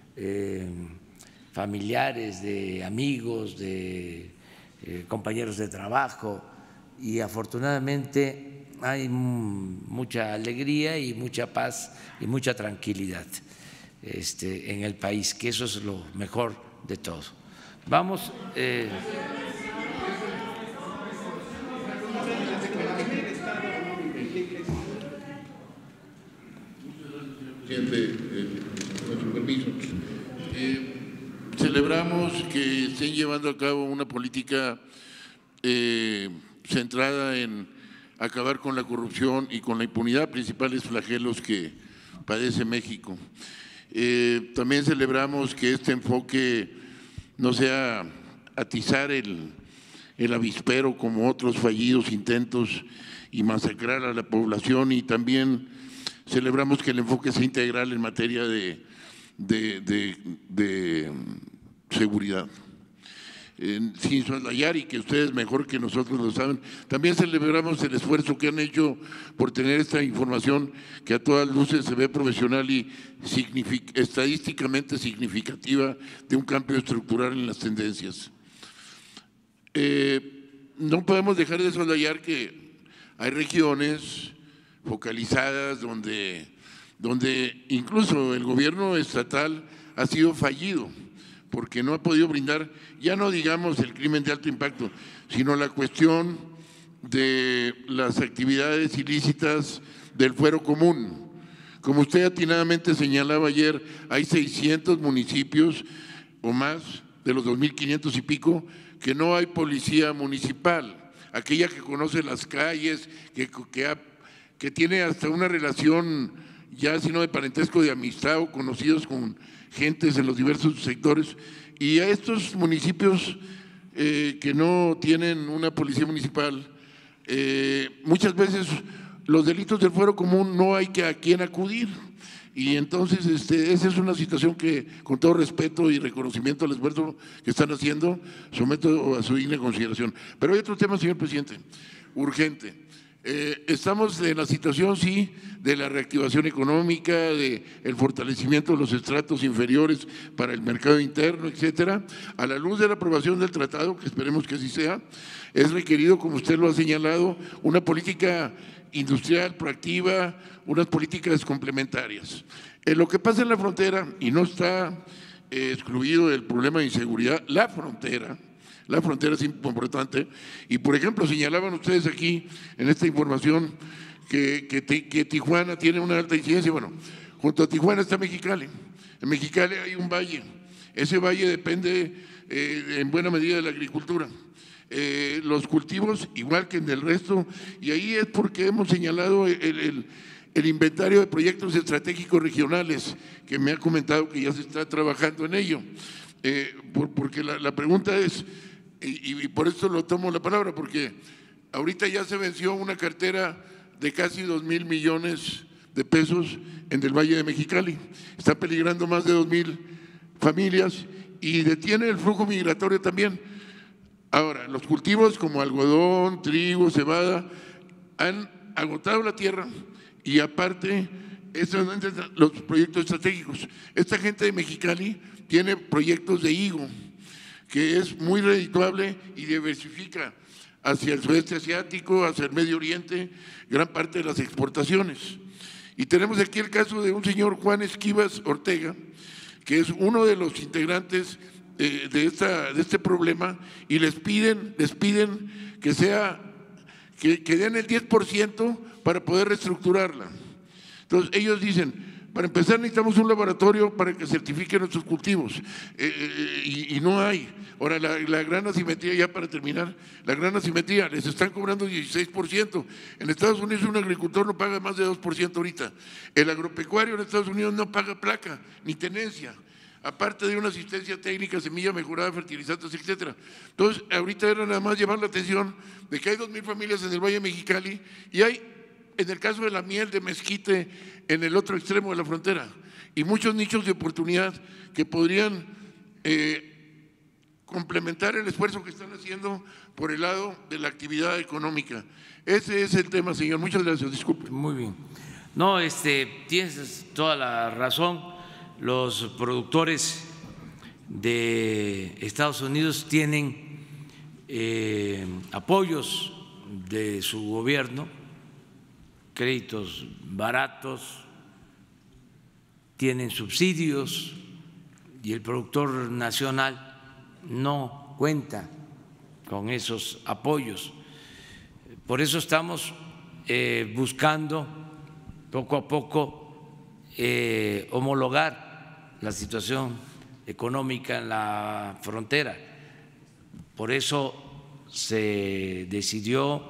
familiares, de amigos, de compañeros de trabajo, y afortunadamente hay mucha alegría y mucha paz y mucha tranquilidad en el país, que eso es lo mejor de todo. Vamos. Con su permiso. Celebramos que estén llevando a cabo una política centrada en acabar con la corrupción y con la impunidad, principales flagelos que padece México. También celebramos que este enfoque no sea atizar el avispero como otros fallidos intentos y masacrar a la población, y también celebramos que el enfoque sea integral en materia de seguridad. Sin soslayar, y que ustedes mejor que nosotros lo saben, también celebramos el esfuerzo que han hecho por tener esta información que a todas luces se ve profesional y estadísticamente significativa de un cambio estructural en las tendencias. No podemos dejar de soslayar que hay regiones focalizadas donde incluso el gobierno estatal ha sido fallido, porque no ha podido brindar, ya no digamos el crimen de alto impacto, sino la cuestión de las actividades ilícitas del fuero común. Como usted atinadamente señalaba ayer, hay 600 municipios o más de los 2.500 y pico que no hay policía municipal, aquella que conoce las calles, que tiene hasta una relación ya sino de parentesco, de amistad o conocidos con gentes en los diversos sectores. Y a estos municipios que no tienen una policía municipal, muchas veces los delitos del fuero común no hay a quién acudir. Y entonces esa es una situación que, con todo respeto y reconocimiento al esfuerzo que están haciendo, someto a su digna consideración. Pero hay otro tema, señor presidente, urgente. Estamos en la situación, sí, de la reactivación económica, de el fortalecimiento de los estratos inferiores para el mercado interno, etcétera. A la luz de la aprobación del tratado, que esperemos que así sea, es requerido, como usted lo ha señalado, una política industrial proactiva, unas políticas complementarias. Lo que pasa en la frontera, y no está excluido del problema de inseguridad, la frontera es importante, y por ejemplo señalaban ustedes aquí en esta información que Tijuana tiene una alta incidencia. Bueno, junto a Tijuana está Mexicali. En Mexicali hay un valle, ese valle depende en buena medida de la agricultura. Los cultivos igual que en el resto, y ahí es porque hemos señalado el inventario de proyectos estratégicos regionales, que me ha comentado que ya se está trabajando en ello. Porque la pregunta es, y por eso lo tomo la palabra, porque ahorita ya se venció una cartera de casi 2.000 millones de pesos en el Valle de Mexicali. Está peligrando más de 2.000 familias y detiene el flujo migratorio también. Ahora, los cultivos como algodón, trigo, cebada, han agotado la tierra y aparte, los proyectos estratégicos. Esta gente de Mexicali tiene proyectos de higo, que es muy redituable y diversifica hacia el sudeste asiático, hacia el Medio Oriente, gran parte de las exportaciones. Y tenemos aquí el caso de un señor Juan Esquivas Ortega, que es uno de los integrantes de este problema, y les piden que den el 10% para poder reestructurarla. Entonces ellos dicen, para empezar necesitamos un laboratorio para que certifique nuestros cultivos, y no hay. Ahora la gran asimetría, ya para terminar, la gran asimetría, les están cobrando 16%. En Estados Unidos un agricultor no paga más de 2% ahorita. El agropecuario en Estados Unidos no paga placa ni tenencia, aparte de una asistencia técnica, semilla mejorada, fertilizantes, etcétera. Entonces, ahorita era nada más llamar la atención de que hay 2,000 familias en el Valle de Mexicali y hay, en el caso de la miel de mezquite, en el otro extremo de la frontera, y muchos nichos de oportunidad que podrían complementar el esfuerzo que están haciendo por el lado de la actividad económica. Ese es el tema, señor. Muchas gracias. Disculpe. Muy bien. No, tienes toda la razón. Los productores de Estados Unidos tienen apoyos de su gobierno, créditos baratos, tienen subsidios y el productor nacional no cuenta con esos apoyos. Por eso estamos buscando poco a poco homologar la situación económica en la frontera. Por eso se decidió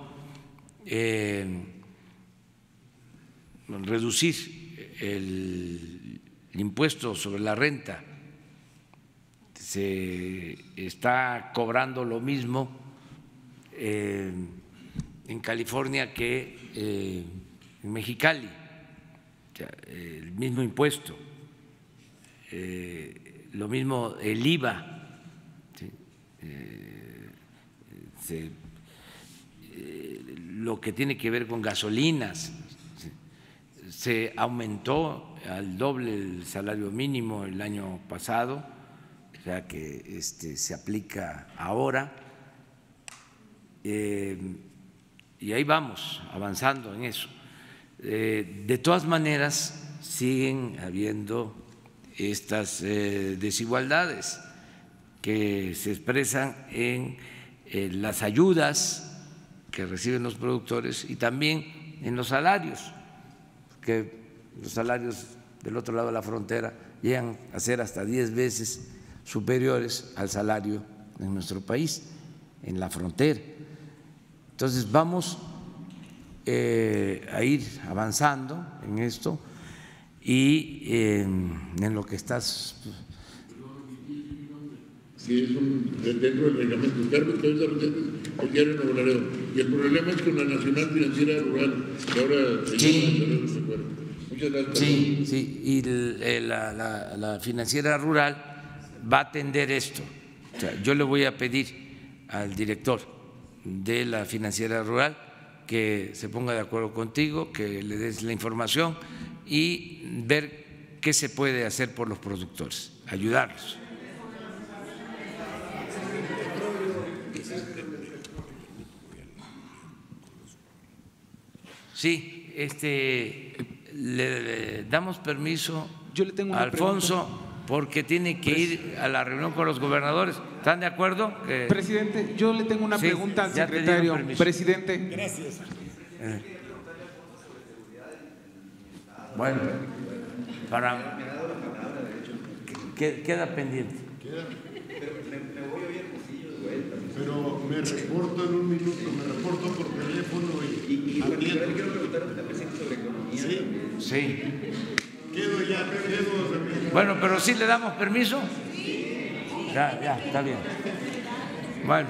reducir el impuesto sobre la renta. Se está cobrando lo mismo en California que en Mexicali, o sea, el mismo impuesto, lo mismo el IVA, ¿sí? Lo que tiene que ver con gasolinas, ¿sí? Se aumentó al doble el salario mínimo el año pasado, o sea que se aplica ahora, y ahí vamos avanzando en eso. De todas maneras, siguen habiendo estas desigualdades que se expresan en las ayudas que reciben los productores y también en los salarios, que los salarios del otro lado de la frontera llegan a ser hasta 10 veces superiores al salario en nuestro país, en la frontera. Entonces vamos a ir avanzando en esto y en lo que estás… Sí, es dentro del reglamento. Carlos Cabeza Rosales, el diario Nuevo Laredo. Y el problema es con la Nacional Financiera Rural, que ahora se llama… Muchas gracias. Sí, sí, y la Financiera Rural va a atender esto. O sea, yo le voy a pedir al director de la Financiera Rural que se ponga de acuerdo contigo, que le des la información y ver qué se puede hacer por los productores, ayudarlos. Sí, le damos permiso a Alfonso porque tiene que ir a la reunión con los gobernadores. ¿Están de acuerdo? Presidente, yo le tengo una pregunta al secretario. Presidente. Gracias. Bueno, queda pendiente. Me voy hoy Hermosillo de vuelta. Pero me reporto en un minuto, me reporto por teléfono y particularmente quiero preguntar también sobre economía. Sí. Sí. Quedo. Bueno, pero sí le damos permiso. Ya, está bien. Bueno.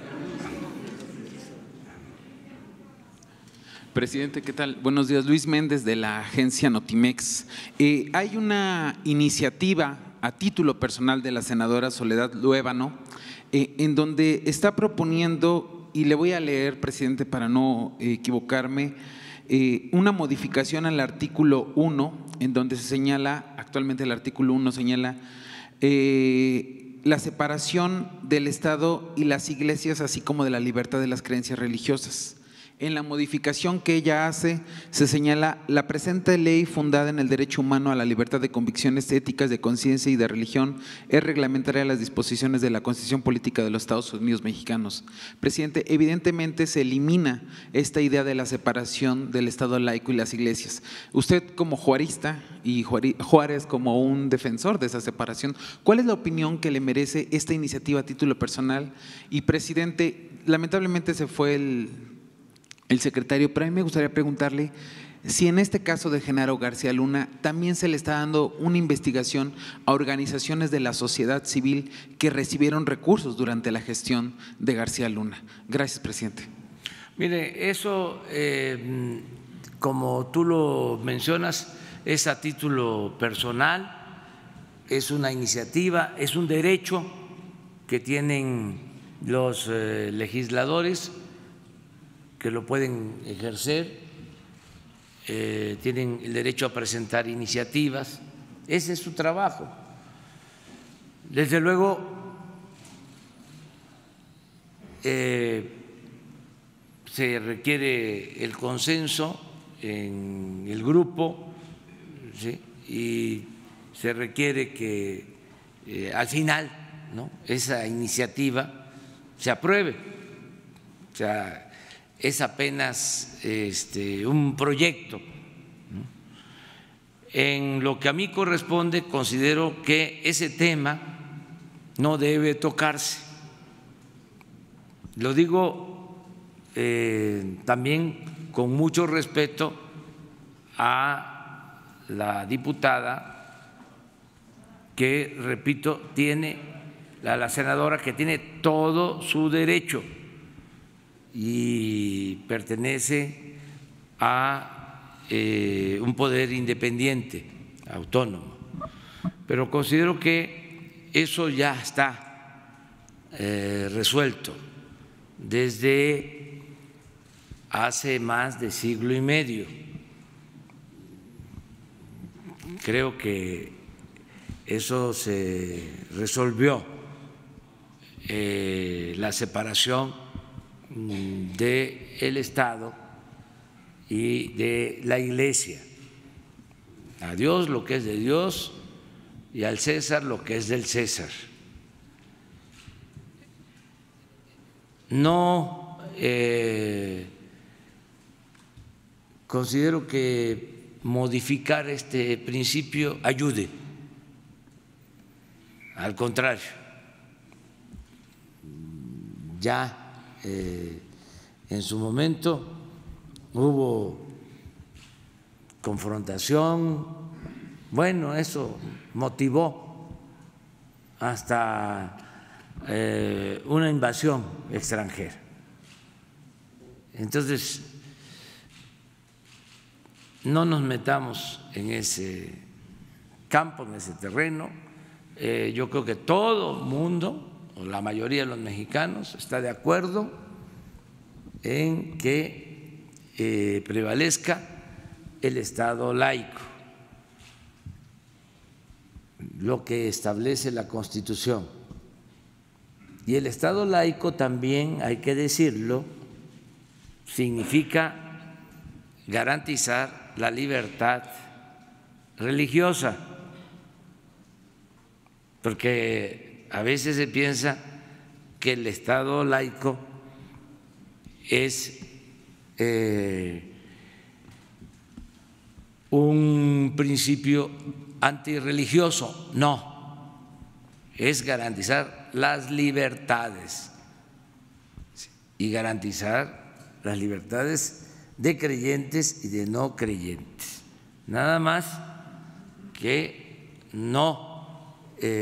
Presidente, ¿qué tal? Buenos días, Luis Méndez de la agencia Notimex. Hay una iniciativa a título personal de la senadora Soledad Luébano en donde está proponiendo, y le voy a leer, presidente, para no equivocarme, una modificación al artículo 1, en donde se señala, actualmente el artículo 1 señala la separación del Estado y las iglesias, así como de la libertad de las creencias religiosas. En la modificación que ella hace, se señala: la presente ley, fundada en el derecho humano a la libertad de convicciones éticas, de conciencia y de religión, es reglamentaria de las disposiciones de la Constitución Política de los Estados Unidos Mexicanos. Presidente, evidentemente se elimina esta idea de la separación del Estado laico y las iglesias. Usted, como juarista, y Juárez como un defensor de esa separación, ¿cuál es la opinión que le merece esta iniciativa a título personal? Y, presidente, lamentablemente se fue el secretario, pero a mí me gustaría preguntarle si en este caso de Genaro García Luna también se le está dando una investigación a organizaciones de la sociedad civil que recibieron recursos durante la gestión de García Luna. Gracias, presidente. Mire, eso, como tú lo mencionas, es a título personal, es una iniciativa, es un derecho que tienen los legisladores, que lo pueden ejercer, tienen el derecho a presentar iniciativas, ese es su trabajo. Desde luego, se requiere el consenso en el grupo, ¿sí? Y se requiere que al final, ¿no?, esa iniciativa se apruebe. O sea, es apenas un proyecto. En lo que a mí corresponde, considero que ese tema no debe tocarse. Lo digo también con mucho respeto a la diputada que, repito, a la senadora que tiene todo su derecho y pertenece a un poder independiente, autónomo. Pero considero que eso ya está resuelto desde hace más de siglo y medio. Creo que eso se resolvió, la separación del Estado y de la Iglesia. A Dios lo que es de Dios y al César lo que es del César. No considero que modificar este principio ayude, al contrario, ya en su momento hubo confrontación, bueno, eso motivó hasta una invasión extranjera. Entonces, no nos metamos en ese campo, en ese terreno. Yo creo que todo mundo, o la mayoría de los mexicanos, está de acuerdo en que prevalezca el Estado laico, lo que establece la Constitución. Y el Estado laico también, hay que decirlo, significa garantizar la libertad religiosa, porque a veces se piensa que el Estado laico es un principio antirreligioso. No, es garantizar las libertades y garantizar las libertades de creyentes y de no creyentes. Nada más que no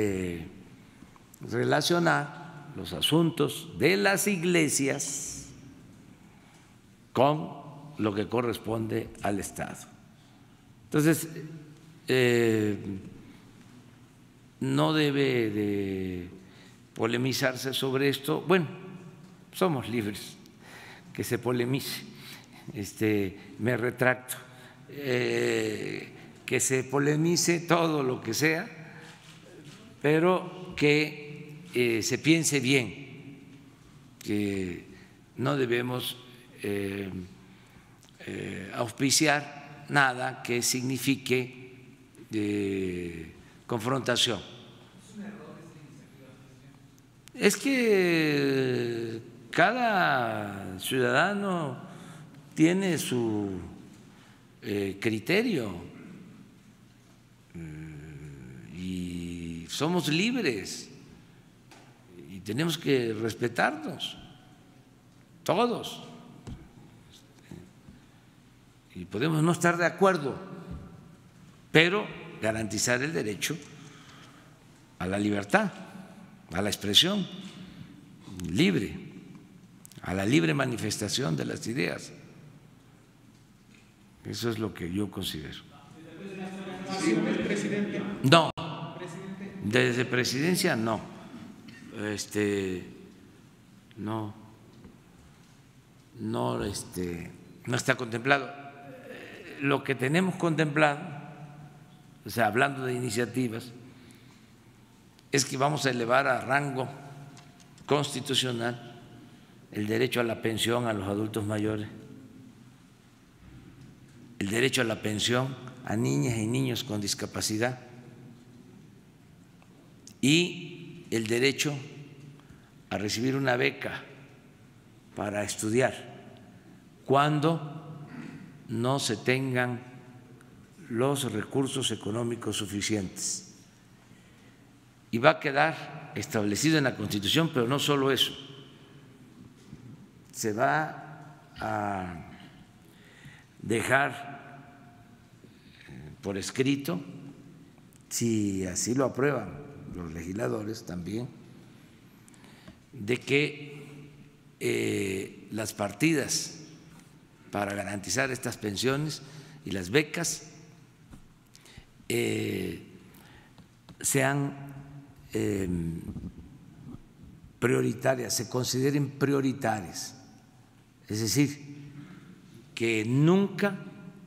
relacionar los asuntos de las iglesias con lo que corresponde al Estado. Entonces, no debe de polemizarse sobre esto. Bueno, somos libres, que se polemice, me retracto, que se polemice todo lo que sea, pero que se piense bien, que no debemos auspiciar nada que signifique confrontación. Es que cada ciudadano tiene su criterio y somos libres y tenemos que respetarnos todos. Y podemos no estar de acuerdo, pero garantizar el derecho a la libertad, a la expresión libre, a la libre manifestación de las ideas. Eso es lo que yo considero. No, desde presidencia no, no está contemplado. Lo que tenemos contemplado, o sea, hablando de iniciativas, es que vamos a elevar a rango constitucional el derecho a la pensión a los adultos mayores, el derecho a la pensión a niñas y niños con discapacidad y el derecho a recibir una beca para estudiar cuando no se tengan los recursos económicos suficientes. Y va a quedar establecido en la Constitución, pero no solo eso, se va a dejar por escrito, si así lo aprueban los legisladores también, de que las partidas para garantizar estas pensiones y las becas sean prioritarias, se consideren prioritarias, es decir, que nunca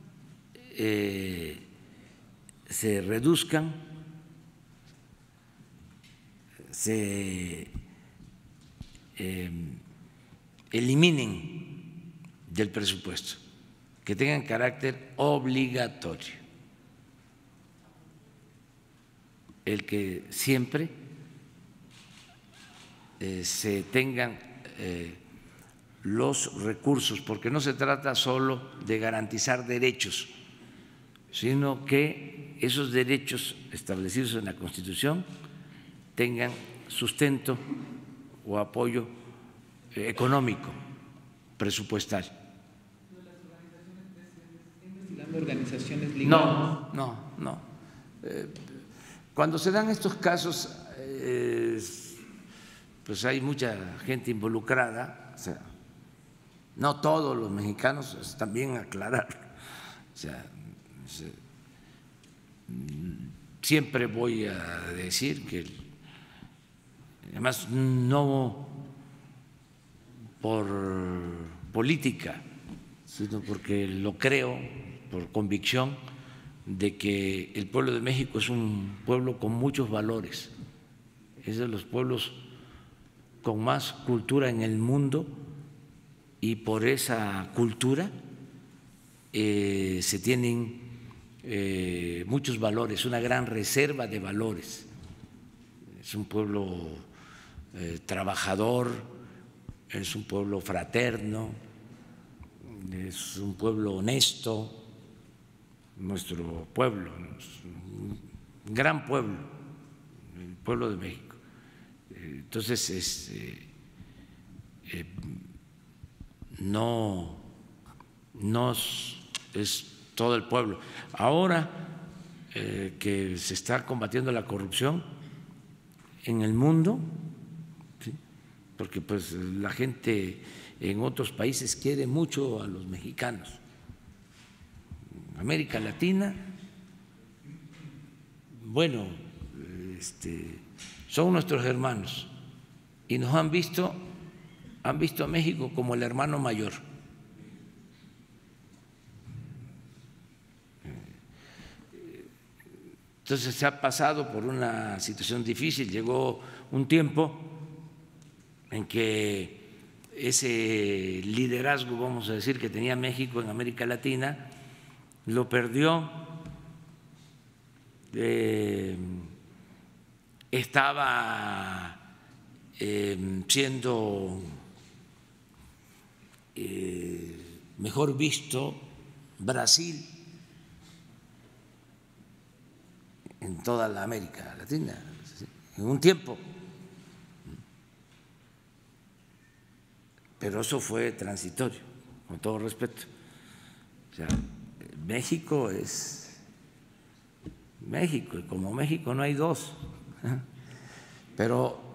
se reduzcan, se eliminen del presupuesto, que tengan carácter obligatorio, el que siempre se tengan los recursos, porque no se trata solo de garantizar derechos, sino que esos derechos establecidos en la Constitución tengan sustento o apoyo económico, presupuestal. Organizaciones ligadas. No. Cuando se dan estos casos, pues hay mucha gente involucrada, o sea, no todos los mexicanos, también aclarar, o sea, siempre voy a decir que, además, no por política, sino porque lo creo, por convicción de que el pueblo de México es un pueblo con muchos valores, es de los pueblos con más cultura en el mundo y por esa cultura se tienen muchos valores, una gran reserva de valores. Es un pueblo trabajador, es un pueblo fraterno, es un pueblo honesto. Nuestro pueblo, un gran pueblo, el pueblo de México. Entonces, no es todo el pueblo. Ahora que se está combatiendo la corrupción en el mundo, ¿sí? Porque pues la gente en otros países quiere mucho a los mexicanos. América Latina, bueno, son nuestros hermanos y nos han visto a México como el hermano mayor. Entonces se ha pasado por una situación difícil, llegó un tiempo en que ese liderazgo, vamos a decir, que tenía México en América Latina, lo perdió, estaba siendo mejor visto Brasil en toda la América Latina, en un tiempo. Pero eso fue transitorio, con todo respeto. O sea, México es México, y como México no hay dos, pero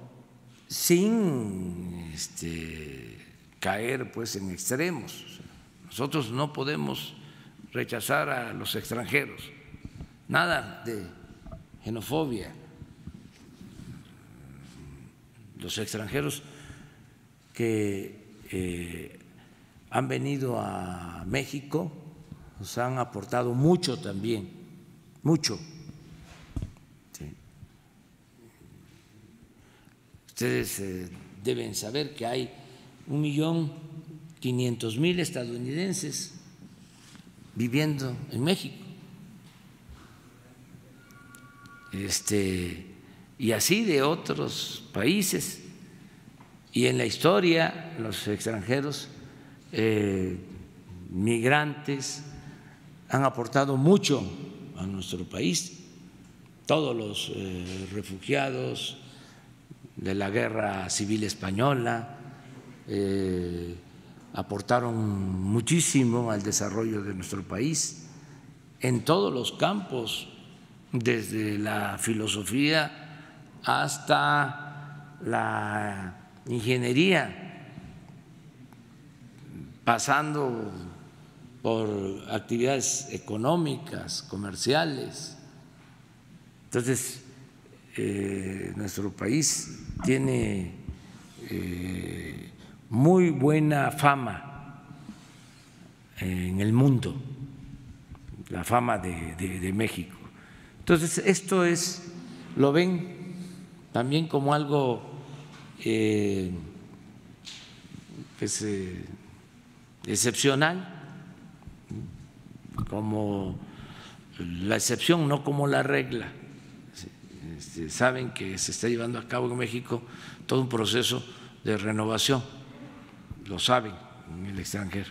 sin caer pues en extremos. Nosotros no podemos rechazar a los extranjeros, nada de xenofobia. Los extranjeros que han venido a México nos han aportado mucho también, mucho. Sí. Ustedes deben saber que hay 1.500.000 estadounidenses viviendo en México. Y así de otros países. Y en la historia, los extranjeros migrantes han aportado mucho a nuestro país. Todos los refugiados de la Guerra Civil Española aportaron muchísimo al desarrollo de nuestro país en todos los campos, desde la filosofía hasta la ingeniería, pasando por actividades económicas, comerciales. Entonces, nuestro país tiene muy buena fama en el mundo, la fama de México. Entonces, esto lo ven también como algo excepcional, como la excepción, no como la regla. Saben que se está llevando a cabo en México todo un proceso de renovación, lo saben en el extranjero.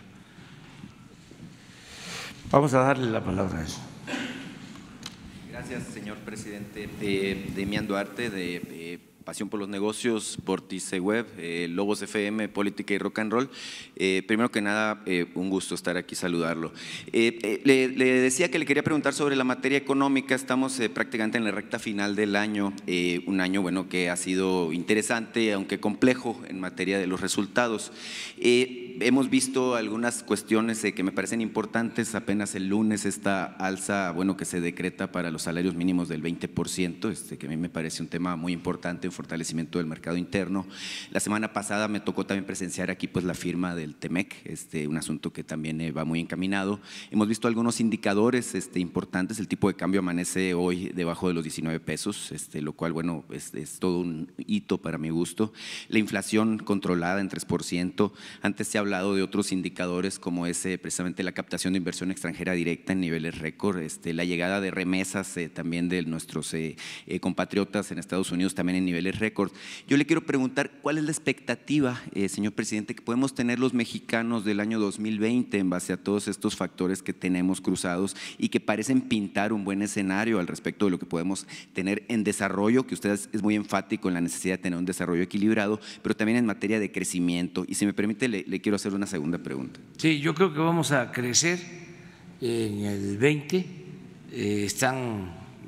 Vamos a darle la palabra a eso. Gracias, señor presidente. Demián Duarte, de Pasión por los Negocios, Vórtice Web, Lobos FM, Política y Rock and Roll. Primero que nada, un gusto estar aquí, saludarlo. Le decía que le quería preguntar sobre la materia económica. Estamos prácticamente en la recta final del año, un año bueno que ha sido interesante, aunque complejo en materia de los resultados. Hemos visto algunas cuestiones que me parecen importantes. Apenas el lunes esta alza, bueno, que se decreta para los salarios mínimos del 20%, que a mí me parece un tema muy importante en fortalecimiento del mercado interno. La semana pasada me tocó también presenciar aquí pues la firma del TEMEC, un asunto que también va muy encaminado. Hemos visto algunos indicadores importantes. El tipo de cambio amanece hoy debajo de los 19 pesos, lo cual bueno es todo un hito para mi gusto. La inflación controlada en 3%. Antes se ha hablado de otros indicadores como precisamente la captación de inversión extranjera directa en niveles récord, la llegada de remesas también de nuestros compatriotas en Estados Unidos también en niveles récord. Yo le quiero preguntar cuál es la expectativa, señor presidente, que podemos tener los mexicanos del año 2020 en base a todos estos factores que tenemos cruzados y que parecen pintar un buen escenario al respecto de lo que podemos tener en desarrollo, que usted es muy enfático en la necesidad de tener un desarrollo equilibrado, pero también en materia de crecimiento. Y si me permite, le quiero hacer una segunda pregunta. Sí, yo creo que vamos a crecer en el 20. Están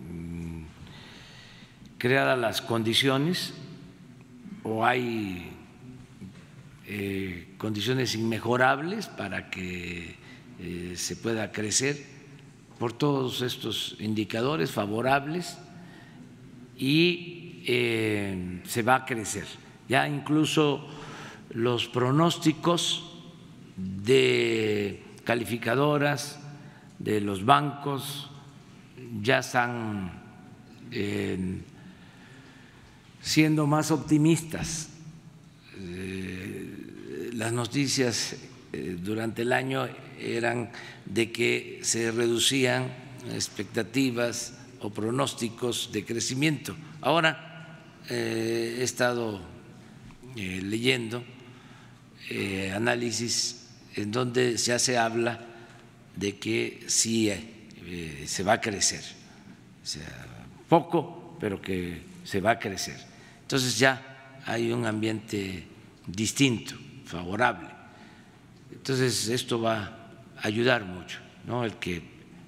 creadas las condiciones o hay condiciones inmejorables para que se pueda crecer por todos estos indicadores favorables y se va a crecer. Ya incluso los pronósticos de calificadoras de los bancos ya están siendo más optimistas. Las noticias durante el año eran de que se reducían expectativas o pronósticos de crecimiento. Ahora he estado leyendo análisis en donde ya se habla de que sí se va a crecer, o sea, poco, pero que se va a crecer. Entonces ya hay un ambiente distinto, favorable. Entonces esto va a ayudar mucho, ¿no? El que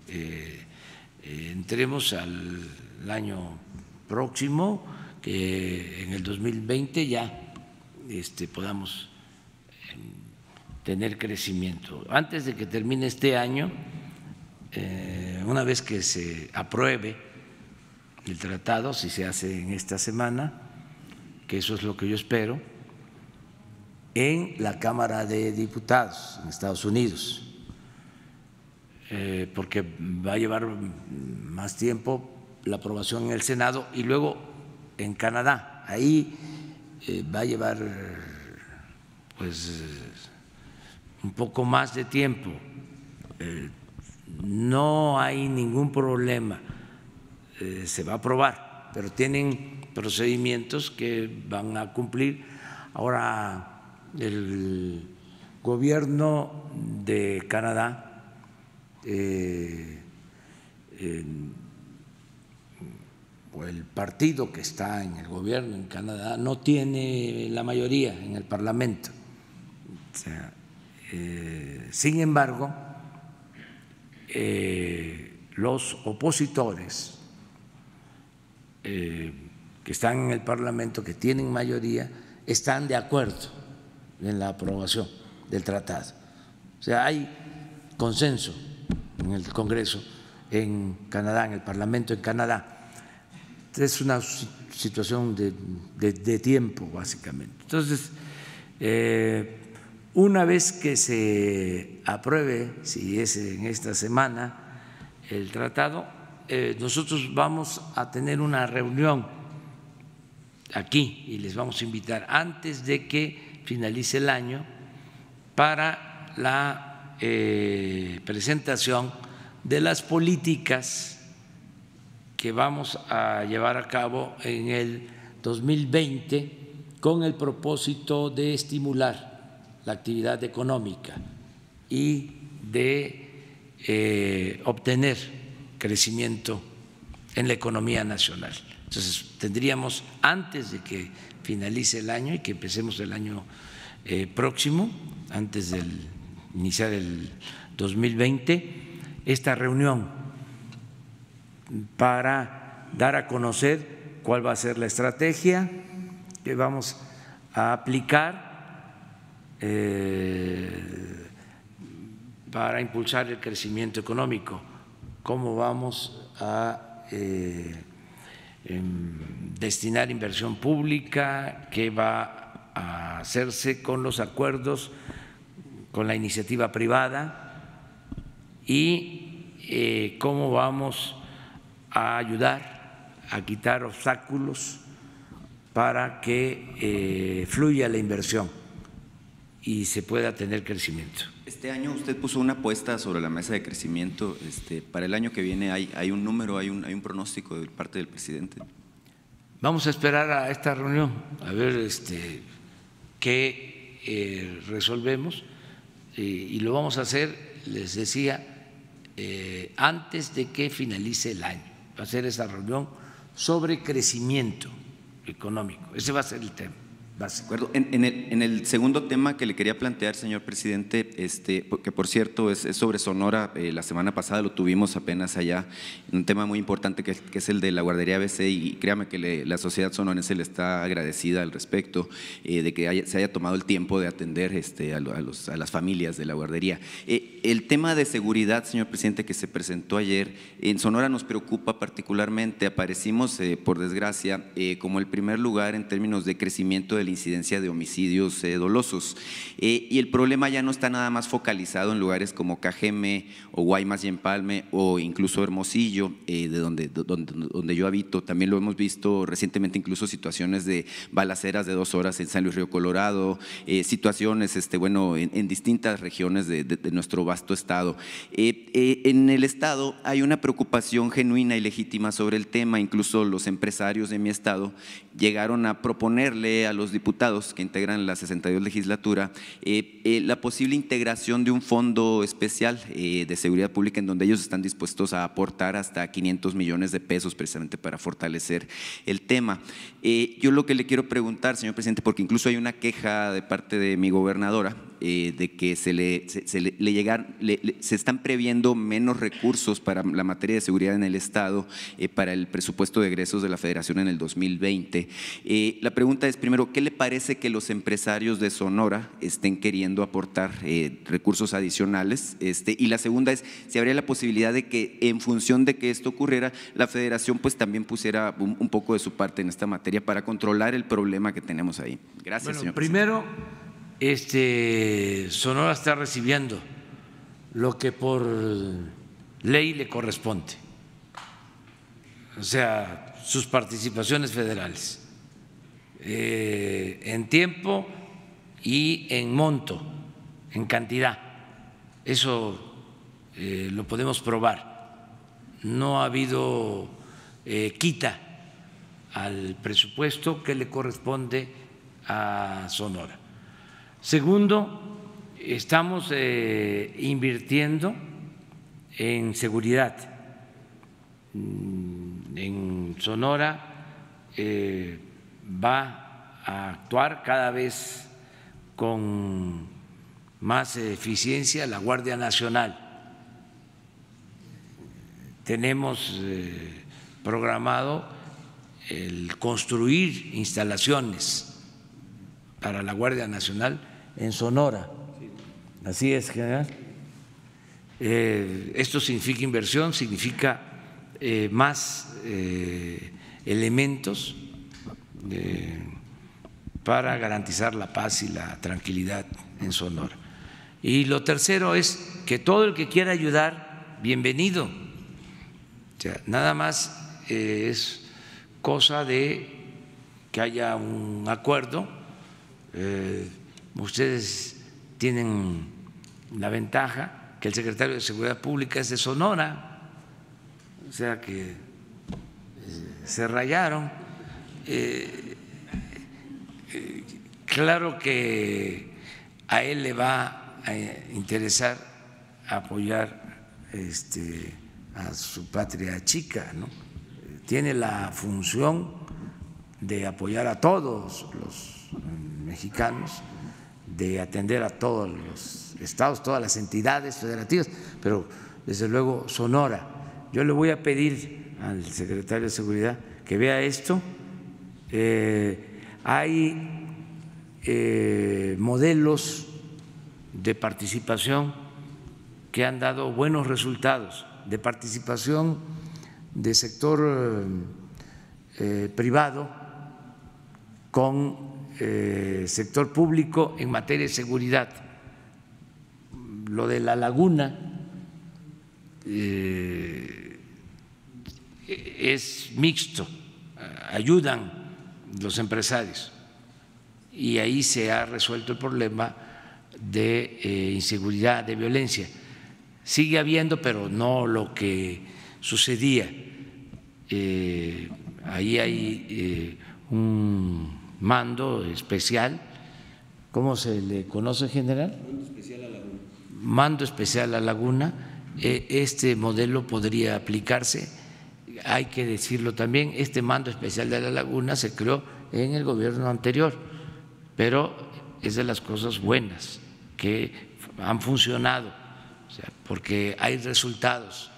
entremos al año próximo, que en el 2020 ya podamos tener crecimiento. Antes de que termine este año, una vez que se apruebe el tratado, si se hace en esta semana, que eso es lo que yo espero, en la Cámara de Diputados en Estados Unidos, porque va a llevar más tiempo la aprobación en el Senado y luego en Canadá. Ahí va a llevar pues un poco más de tiempo. No hay ningún problema, se va a aprobar, pero tienen procedimientos que van a cumplir. Ahora el gobierno de Canadá o el partido que está en el gobierno en Canadá no tiene la mayoría en el Parlamento. O sea, sin embargo, los opositores que están en el Parlamento, que tienen mayoría, están de acuerdo en la aprobación del tratado. O sea, hay consenso en el Congreso en Canadá, en el Parlamento en Canadá. Es una situación de tiempo, básicamente. Entonces, una vez que se apruebe, si es en esta semana, el tratado, nosotros vamos a tener una reunión aquí y les vamos a invitar antes de que finalice el año para la presentación de las políticas que vamos a llevar a cabo en el 2020 con el propósito de estimular la actividad económica y de obtener crecimiento en la economía nacional. Entonces, tendríamos, antes de que finalice el año y que empecemos el año próximo, antes de iniciar el 2020, esta reunión para dar a conocer cuál va a ser la estrategia que vamos a aplicar para impulsar el crecimiento económico, cómo vamos a destinar inversión pública, qué va a hacerse con los acuerdos con la iniciativa privada y cómo vamos a ayudar a quitar obstáculos para que fluya la inversión y se pueda tener crecimiento. Este año usted puso una apuesta sobre la mesa de crecimiento. Para el año que viene hay un número, hay un pronóstico de parte del presidente. Vamos a esperar a esta reunión a ver qué resolvemos y lo vamos a hacer, les decía, antes de que finalice el año. Va a ser esa reunión sobre crecimiento económico. Ese va a ser el tema. De acuerdo. En el segundo tema que le quería plantear, señor presidente, que por cierto es sobre Sonora, la semana pasada lo tuvimos apenas allá, un tema muy importante que es el de la guardería ABC, y créame que la sociedad sonorense le está agradecida al respecto de que se haya tomado el tiempo de atender a las familias de la guardería. El tema de seguridad, señor presidente, que se presentó ayer, en Sonora nos preocupa particularmente. Aparecimos, por desgracia, como el primer lugar en términos de crecimiento del la incidencia de homicidios dolosos. Y el problema ya no está nada más focalizado en lugares como Cajeme o Guaymas y Empalme o incluso Hermosillo, de donde yo habito. También lo hemos visto recientemente, incluso situaciones de balaceras de 2 horas en San Luis Río Colorado, situaciones en distintas regiones de nuestro vasto estado. En el estado hay una preocupación genuina y legítima sobre el tema. Incluso los empresarios de mi estado llegaron a proponerle a los diputados que integran la 62 legislatura la posible integración de un fondo especial de seguridad pública en donde ellos están dispuestos a aportar hasta 500 millones de pesos precisamente para fortalecer el tema. Yo lo que le quiero preguntar, señor presidente, porque incluso hay una queja de parte de mi gobernadora de que se están previendo menos recursos para la materia de seguridad en el estado para el presupuesto de egresos de la Federación en el 2020. La pregunta es, primero, ¿qué le parece que los empresarios de Sonora estén queriendo aportar recursos adicionales? Y la segunda es, si habría la posibilidad de que en función de que esto ocurriera, la Federación pues también pusiera un poco de su parte en esta materia para controlar el problema que tenemos ahí. Gracias, señor presidente. Primero, Sonora está recibiendo lo que por ley le corresponde, o sea, sus participaciones federales, en tiempo y en monto, en cantidad. Eso lo podemos probar. No ha habido quita al presupuesto que le corresponde a Sonora. Segundo, estamos invirtiendo en seguridad. En Sonora va a actuar cada vez con más eficiencia la Guardia Nacional. Tenemos programado el construir instalaciones para la Guardia Nacional en Sonora. Así es, general. Esto significa inversión, significa más elementos para garantizar la paz y la tranquilidad en Sonora. Y lo tercero es que todo el que quiera ayudar, bienvenido. O sea, nada más es cosa de que haya un acuerdo. Ustedes tienen la ventaja que el secretario de Seguridad Pública es de Sonora, o sea que se rayaron. Claro que a él le va a interesar apoyar a su patria chica, ¿no? Tiene la función de apoyar a todos los mexicanos, de atender a todos los estados, todas las entidades federativas, pero desde luego Sonora. Yo le voy a pedir al secretario de Seguridad que vea esto. Hay modelos de participación que han dado buenos resultados, de participación de sector privado con sector público en materia de seguridad. Lo de la laguna es mixto, ayudan los empresarios y ahí se ha resuelto el problema de inseguridad, de violencia. Sigue habiendo, pero no lo que sucedía. Ahí hay un mando especial, ¿cómo se le conoce, general? Mando especial a Laguna. Mando especial a Laguna. Este modelo podría aplicarse, hay que decirlo también, este mando especial de la Laguna se creó en el gobierno anterior, pero es de las cosas buenas que han funcionado, o sea, porque hay resultados.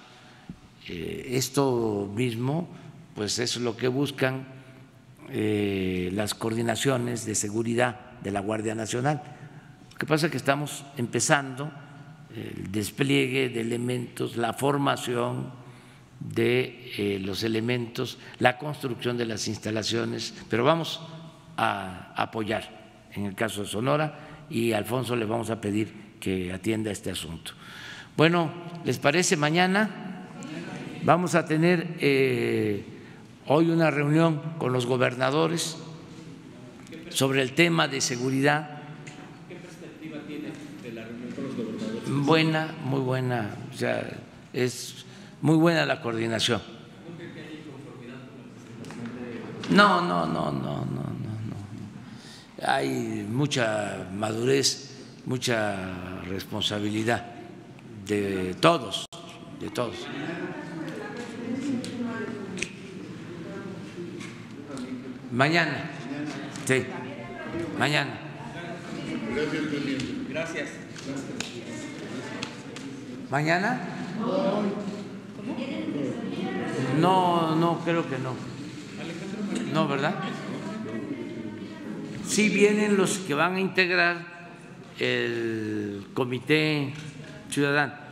Esto mismo, pues es lo que buscan las coordinaciones de seguridad de la Guardia Nacional. Lo que pasa es que estamos empezando el despliegue de elementos, la formación de los elementos, la construcción de las instalaciones, pero vamos a apoyar en el caso de Sonora, y a Alfonso le vamos a pedir que atienda este asunto. Bueno, ¿les parece? Mañana vamos a tener hoy una reunión con los gobernadores sobre el tema de seguridad. ¿Qué perspectiva tiene de la reunión con los gobernadores? Buena, muy buena, o sea, es muy buena la coordinación. ¿No cree que hay conformidad con la presentación de...? No. Hay mucha madurez, mucha responsabilidad de todos, Mañana, sí, mañana. Gracias. ¿Mañana? No, creo que no. No, ¿verdad? Sí vienen los que van a integrar el Comité Ciudadano.